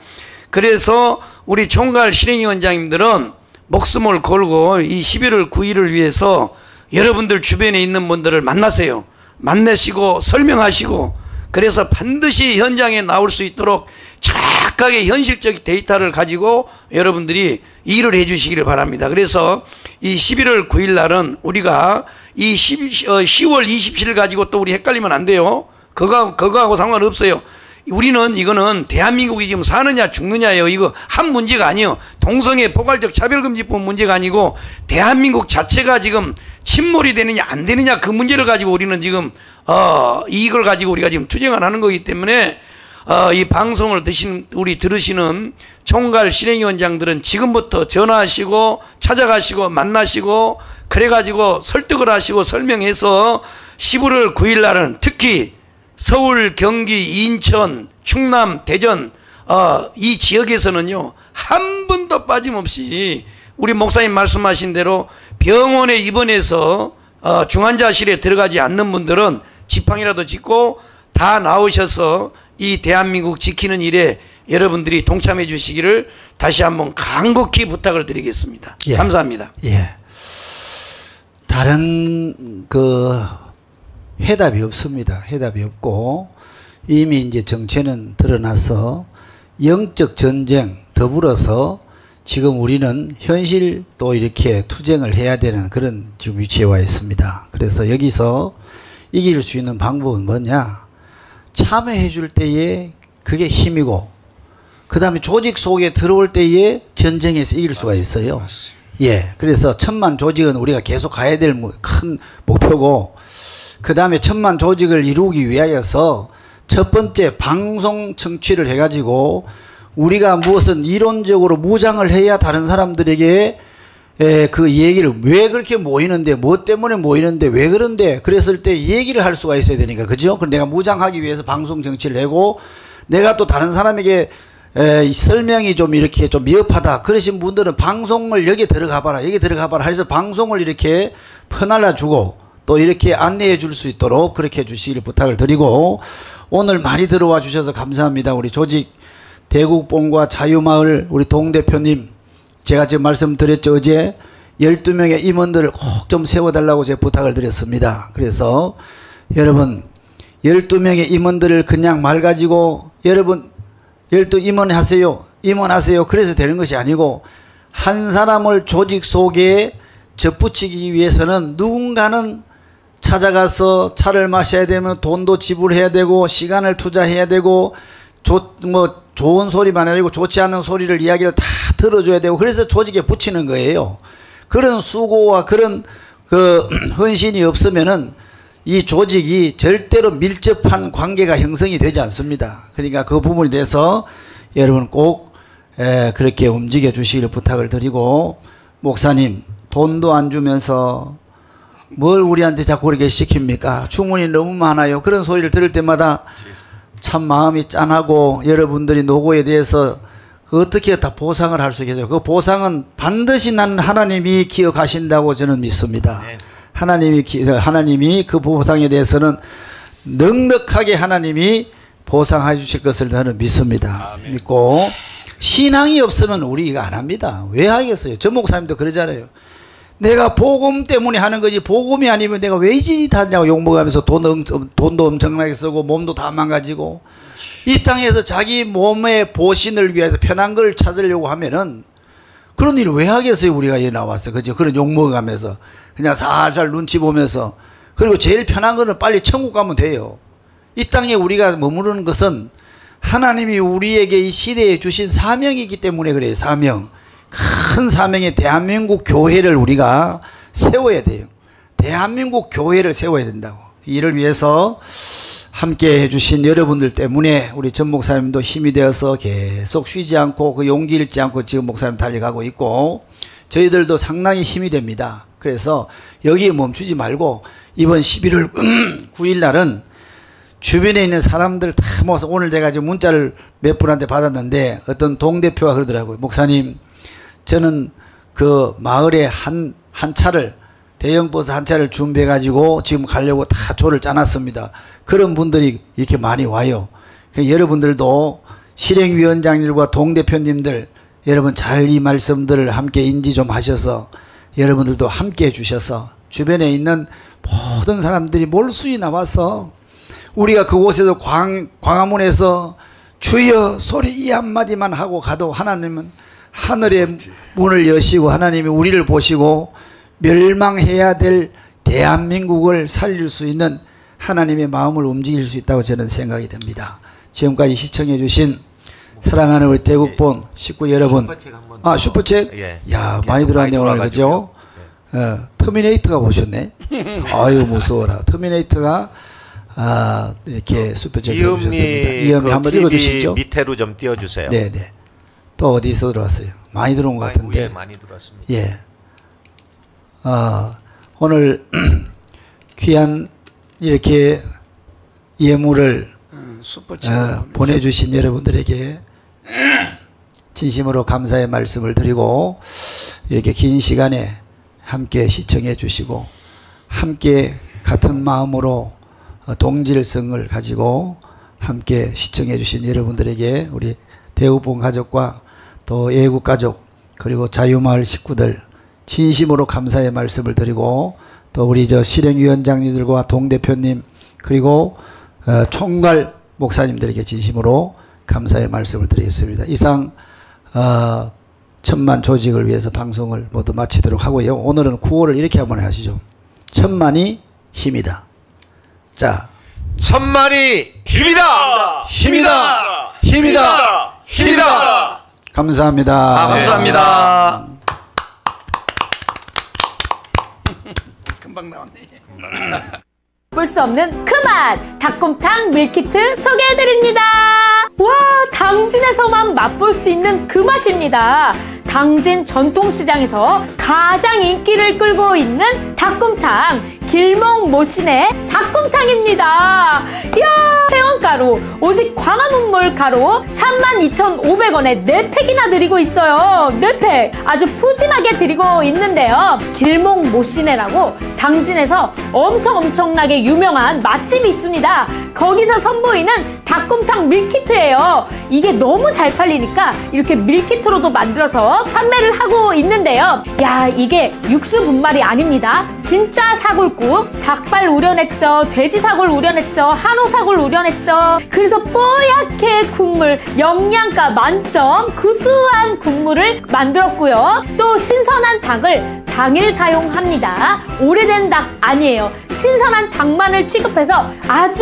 그래서 우리 총괄 실행위원장님들은 목숨을 걸고 이 11월 9일을 위해서 여러분들 주변에 있는 분들을 만나세요. 만나시고 설명하시고, 그래서 반드시 현장에 나올 수 있도록 정확하게 현실적 데이터를 가지고 여러분들이 일을 해 주시기를 바랍니다. 그래서 이 11월 9일 날은 우리가 이 10월 27일 가지고 또 우리 헷갈리면 안 돼요. 그거하고 상관없어요. 우리는 이거는 대한민국이 지금 사느냐 죽느냐예요. 이거 한 문제가 아니에요. 동성애 포괄적 차별금지법 문제가 아니고 대한민국 자체가 지금 침몰이 되느냐 안 되느냐 그 문제를 가지고 우리는 지금 이걸 가지고 우리가 지금 투쟁을 하는 거기 때문에 이 방송을 들으시는 총괄 실행위원장들은 지금부터 전화하시고 찾아가시고 만나시고 그래가지고 설득을 하시고 설명해서 11월 9일 날은 특히 서울, 경기, 인천, 충남, 대전 이 지역에서는요 한 번도 빠짐없이 우리 목사님 말씀하신 대로 병원에 입원해서 중환자실에 들어가지 않는 분들은 지팡이라도 짚고 다 나오셔서 이 대한민국 지키는 일에 여러분들이 동참해 주시기를 다시 한번 간곡히 부탁을 드리겠습니다. 예. 감사합니다. 예. 다른 해답이 없습니다. 해답이 없고 이미 이제 정체는 드러나서 영적 전쟁 더불어서 지금 우리는 현실 또 이렇게 투쟁을 해야 되는 그런 지금 위치에 와 있습니다. 그래서 여기서 이길 수 있는 방법은 뭐냐? 참여해 줄 때에 그게 힘이고, 그 다음에 조직 속에 들어올 때에 전쟁에서 이길 수가 있어요. 예. 그래서 1000만 조직은 우리가 계속 가야 될 큰 목표고, 그 다음에 1000만 조직을 이루기 위하여서 첫 번째 방송 청취를 해가지고 우리가 무엇은 이론적으로 무장을 해야 다른 사람들에게 그 얘기를 왜 그렇게 모이는데, 뭐 때문에 모이는데, 왜 그런데, 그랬을 때 얘기를 할 수가 있어야 되니까, 그죠? 그럼 내가 무장하기 위해서 방송 정치를 하고, 내가 또 다른 사람에게 설명이 좀 이렇게 좀 미흡하다 그러신 분들은 방송을 여기 들어가 봐라, 여기 들어가 봐라 해서 방송을 이렇게 퍼날라 주고 또 이렇게 안내해 줄 수 있도록 그렇게 해 주시길 부탁을 드리고, 오늘 많이 들어와 주셔서 감사합니다. 우리 조직 대국본과 자유마을 우리 동 대표님, 제가 지금 말씀드렸죠. 어제 12명의 임원들을 꼭 좀 세워달라고 제가 부탁을 드렸습니다. 그래서 여러분 12명의 임원들을 그냥 말 가지고 여러분 12 임원하세요, 임원하세요 그래서 되는 것이 아니고, 한 사람을 조직 속에 접붙이기 위해서는 누군가는 찾아가서 차를 마셔야 되면 돈도 지불해야 되고 시간을 투자해야 되고 좋은 소리만 아니고 좋지 않은 소리를 이야기를 다 들어줘야 되고, 그래서 조직에 붙이는 거예요. 그런 수고와 그런 그 헌신이 없으면은 이 조직이 절대로 밀접한 관계가 형성이 되지 않습니다. 그러니까 그 부분에 대해서 여러분 꼭 그렇게 움직여 주시기를 부탁을 드리고, 목사님 돈도 안 주면서 뭘 우리한테 자꾸 그렇게 시킵니까? 주문이 너무 많아요. 그런 소리를 들을 때마다 참 마음이 짠하고, 여러분들이 노고에 대해서 어떻게 다 보상을 할 수 있겠어요? 그 보상은 반드시 난 하나님이 기억하신다고 저는 믿습니다. 하나님이 그 보상에 대해서는 넉넉하게 하나님이 보상해 주실 것을 저는 믿습니다. 믿고, 신앙이 없으면 우리 이거 안 합니다. 왜 하겠어요? 전 목사님도 그러잖아요. 내가 복음 때문에 하는 거지 복음이 아니면 내가 왜 이 짓 하냐고 욕먹으면서 돈도 엄청나게 쓰고 몸도 다 망가지고, 이 땅에서 자기 몸의 보신을 위해서 편한 걸 찾으려고 하면은 그런 일을 왜 하겠어요? 우리가 여기 나와서, 그죠? 그런 욕먹어가면서 그냥 살살 눈치 보면서. 그리고 제일 편한 거는 빨리 천국 가면 돼요. 이 땅에 우리가 머무르는 것은 하나님이 우리에게 이 시대에 주신 사명이기 때문에 그래요. 사명. 큰 사명의 대한민국 교회를 우리가 세워야 돼요. 대한민국 교회를 세워야 된다고. 이를 위해서 함께 해주신 여러분들 때문에 우리 전 목사님도 힘이 되어서 계속 쉬지 않고 그 용기 잃지 않고 지금 목사님 달려가고 있고, 저희들도 상당히 힘이 됩니다. 그래서 여기에 멈추지 말고 이번 11월 9일 날은 주변에 있는 사람들 다 모아서, 오늘 제가 지금 문자를 몇 분한테 받았는데 어떤 동대표가 그러더라고요. 목사님, 저는 그 마을에 한 차를, 대형 버스 한 차를 준비해 가지고 지금 가려고 다 조를 짜놨습니다. 그런 분들이 이렇게 많이 와요. 그러니까 여러분들도 실행위원장님들과 동대표님들 여러분 잘 이 말씀들을 함께 인지 좀 하셔서 여러분들도 함께 해주셔서 주변에 있는 모든 사람들이 몰수히 나와서 우리가 그곳에서 광화문에서 주여 소리 이 한마디만 하고 가도 하나님은 하늘의 문을 여시고 하나님이 우리를 보시고 멸망해야 될 대한민국을 살릴 수 있는 하나님의 마음을 움직일 수 있다고 저는 생각이 됩니다. 지금까지 시청해 주신 사랑하는 우리 대국본 식구 여러분, 슈퍼챗? 예. 야, 많이 들어왔네요 오늘, 그죠? 터미네이터가 보셨네. 아유 무서워라. 터미네이터가 이렇게 슈퍼챗 해주셨습니다. 이음이 한번 읽어주시죠. 밑에로 좀 띄워주세요. 네네. 또 어디서 들어왔어요? 많이 들어온 것 같은데. 예, 많이 들어왔습니다. 예. 오늘 귀한 이렇게 예물을 보내주신 여러분들에게 진심으로 감사의 말씀을 드리고, 이렇게 긴 시간에 함께 시청해 주시고 함께 같은 마음으로 동질성을 가지고 함께 시청해 주신 여러분들에게 우리 대국본 가족과 또 애국 가족 그리고 자유마을 식구들 진심으로 감사의 말씀을 드리고, 또 우리 실행위원장님들과 동대표님 그리고 총괄 목사님들에게 진심으로 감사의 말씀을 드리겠습니다. 이상 1000만 조직을 위해서 방송을 모두 마치도록 하고요. 오늘은 구호를 이렇게 한번 하시죠. 1000만이 힘이다. 자, 1000만이 힘이다! 힘이다! 힘이다! 힘이다! 감사합니다. 감사합니다. 금방 나왔네. 볼 수 없는 그만 닭곰탕 밀키트 소개해드립니다. 와, 당진에서만 맛볼 수 있는 그 맛입니다. 당진 전통시장에서 가장 인기를 끌고 있는 닭곰탕, 길몽모신의 닭곰탕입니다. 이야, 회원가루 오직 광화문몰 가루 32,500원에 4팩이나 드리고 있어요. 4팩 아주 푸짐하게 드리고 있는데요. 길몽모신회라고 당진에서 엄청나게 유명한 맛집이 있습니다. 거기서 선보이는 닭곰탕 밀키트예요. 이게 너무 잘 팔리니까 이렇게 밀키트로도 만들어서 판매를 하고 있는데요. 야, 이게 육수 분말이 아닙니다. 진짜 사골국, 닭발 우려냈죠, 돼지 사골 우려냈죠, 한우 사골 우려냈죠. 그래서 뽀얗게 국물, 영양가 만점 구수한 국물을 만들었고요. 또 신선한 닭을 당일 사용합니다. 오래된 닭 아니에요. 신선한 닭만을 취급해서 아주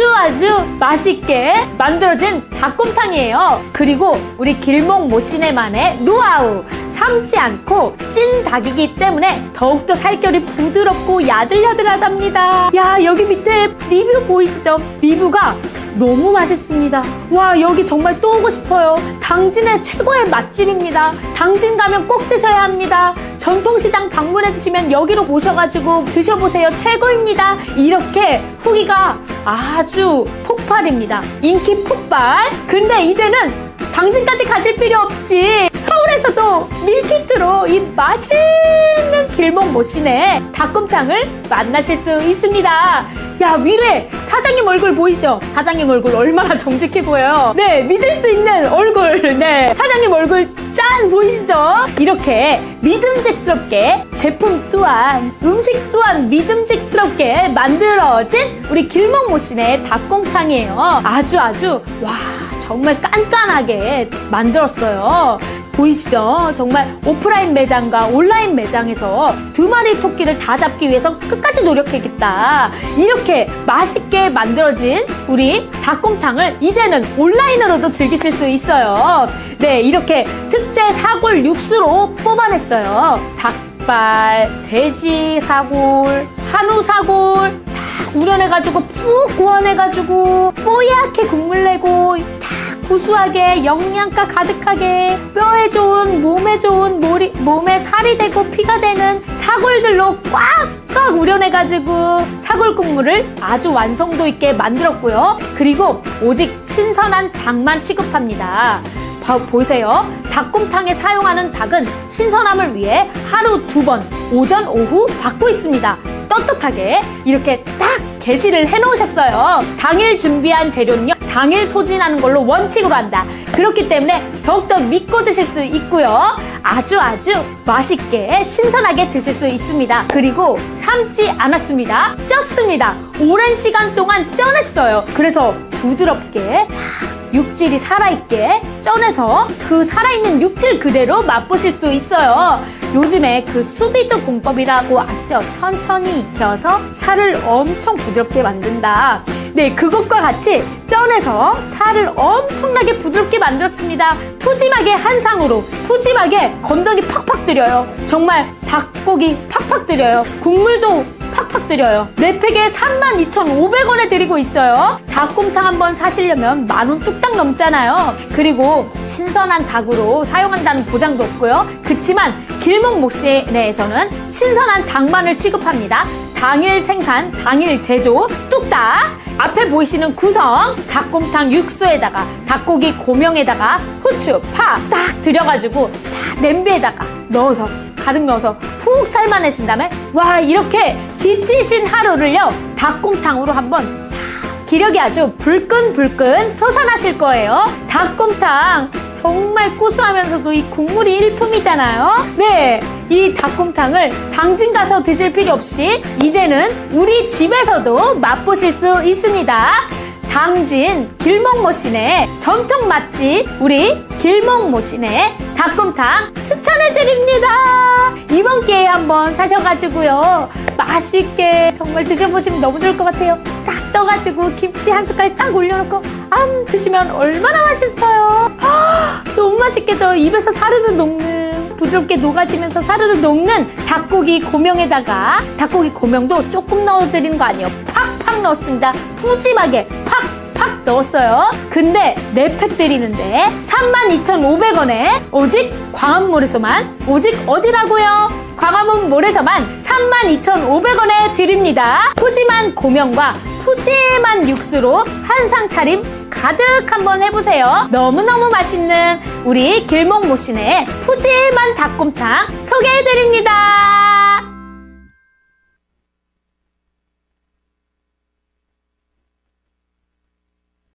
맛있게 만들어진 닭곰탕이에요. 그리고 우리 길몽모신회만의 노하우, 삶지 않고 찐 닭이기 때문에 더욱더 살결이 부드럽고 야들야들하답니다. 야, 여기 밑에 리뷰 보이시죠? 리뷰가 너무 맛있습니다. 와, 여기 정말 또 오고 싶어요. 당진의 최고의 맛집입니다. 당진 가면 꼭 드셔야 합니다. 전통시장 방문해 주시면 여기로 오셔가지고 드셔보세요. 최고입니다. 이렇게 후기가 아주 폭발입니다. 인기 폭발. 근데 이제는 당진까지 가실 필요 없이 서울에서도 밀키트로 이 맛있는 길몽모신의 닭곰탕을 만나실 수 있습니다. 야, 위에 사장님 얼굴 보이죠? 사장님 얼굴 얼마나 정직해 보여요. 네, 믿을 수 있는 얼굴. 네, 사장님 얼굴 짠 보이시죠? 이렇게 믿음직스럽게 제품 또한 음식 또한 믿음직스럽게 만들어진 우리 길몽모신의 닭곰탕이에요. 아주 와, 정말 깐깐하게 만들었어요. 보이시죠? 정말 오프라인 매장과 온라인 매장에서 2마리 토끼를 다 잡기 위해서 끝까지 노력했겠다. 이렇게 맛있게 만들어진 우리 닭곰탕을 이제는 온라인으로도 즐기실 수 있어요. 네, 이렇게 특제 사골 육수로 뽑아냈어요. 닭발, 돼지 사골, 한우 사골 다 우려내가지고 푹 구워내가지고 뽀얗게 국물 내고 구수하게 영양가 가득하게 뼈에 좋은 몸에 좋은 몸에 살이 되고 피가 되는 사골들로 꽉 우려내가지고 사골 국물을 아주 완성도 있게 만들었고요. 그리고 오직 신선한 닭만 취급합니다. 보세요. 닭곰탕에 사용하는 닭은 신선함을 위해 하루 2번 오전 오후 받고 있습니다. 떳떳하게 이렇게 딱 게시를 해놓으셨어요. 당일 준비한 재료는요, 당일 소진하는 걸로 원칙으로 한다. 그렇기 때문에 더욱더 믿고 드실 수 있고요. 아주 맛있게 신선하게 드실 수 있습니다. 그리고 삶지 않았습니다. 쪘습니다. 오랜 시간 동안 쪄냈어요. 그래서 부드럽게 육질이 살아있게 쪄내서 그 살아있는 육질 그대로 맛보실 수 있어요. 요즘에 그 수비드 공법이라고 아시죠? 천천히 익혀서 살을 엄청 부드럽게 만든다. 네, 그것과 같이 쪄내서 살을 엄청나게 부드럽게 만들었습니다. 푸짐하게 한 상으로 푸짐하게 건더기 팍팍 드려요. 정말 닭고기 팍팍 드려요. 국물도 팍팍 드려요. 4팩에 32,500원에 드리고 있어요. 닭곰탕 한번 사시려면 10,000원 뚝딱 넘잖아요. 그리고 신선한 닭으로 사용한다는 보장도 없고요. 그치만 길몽모신회에서는 신선한 닭만을 취급합니다. 당일 생산, 당일 제조, 뚝딱! 앞에 보이시는 구성 닭곰탕 육수에다가 닭고기 고명에다가 후추, 파 딱 들여가지고 다 냄비에다가 넣어서 가득 넣어서 푹 삶아내신 다음에 와, 이렇게 지치신 하루를요 닭곰탕으로 한번 기력이 아주 불끈불끈 솟아나실 거예요. 닭곰탕 정말 고소하면서도 이 국물이 일품이잖아요. 네, 이 닭곰탕을 당진 가서 드실 필요 없이 이제는 우리 집에서도 맛보실 수 있습니다. 당진 길몽모신의 전통 맛집 우리 길몽모신의 닭곰탕 추천해드립니다. 이번 기회에 한번 사셔가지고요 맛있게 정말 드셔보시면 너무 좋을 것 같아요. 딱 떠가지고 김치 한 숟갈 딱 올려놓고 드시면 얼마나 맛있어요. 너무 맛있겠죠. 입에서 사르르 녹는 부드럽게 녹아지면서 사르르 녹는 닭고기 고명에다가 닭고기 고명도 조금 넣어드리는 거 아니에요. 팍팍 넣었습니다. 푸짐하게 팍팍 넣었어요. 근데 4팩 드리는데 32,500원에 오직 광화문몰에서만, 오직 어디라고요? 광화문몰에서만 32,500원에 드립니다. 푸짐한 고명과 푸짐한 육수로 한상 차림 가득 한번 해보세요. 너무너무 맛있는 우리 길목모신의 푸짐한 닭곰탕 소개해드립니다.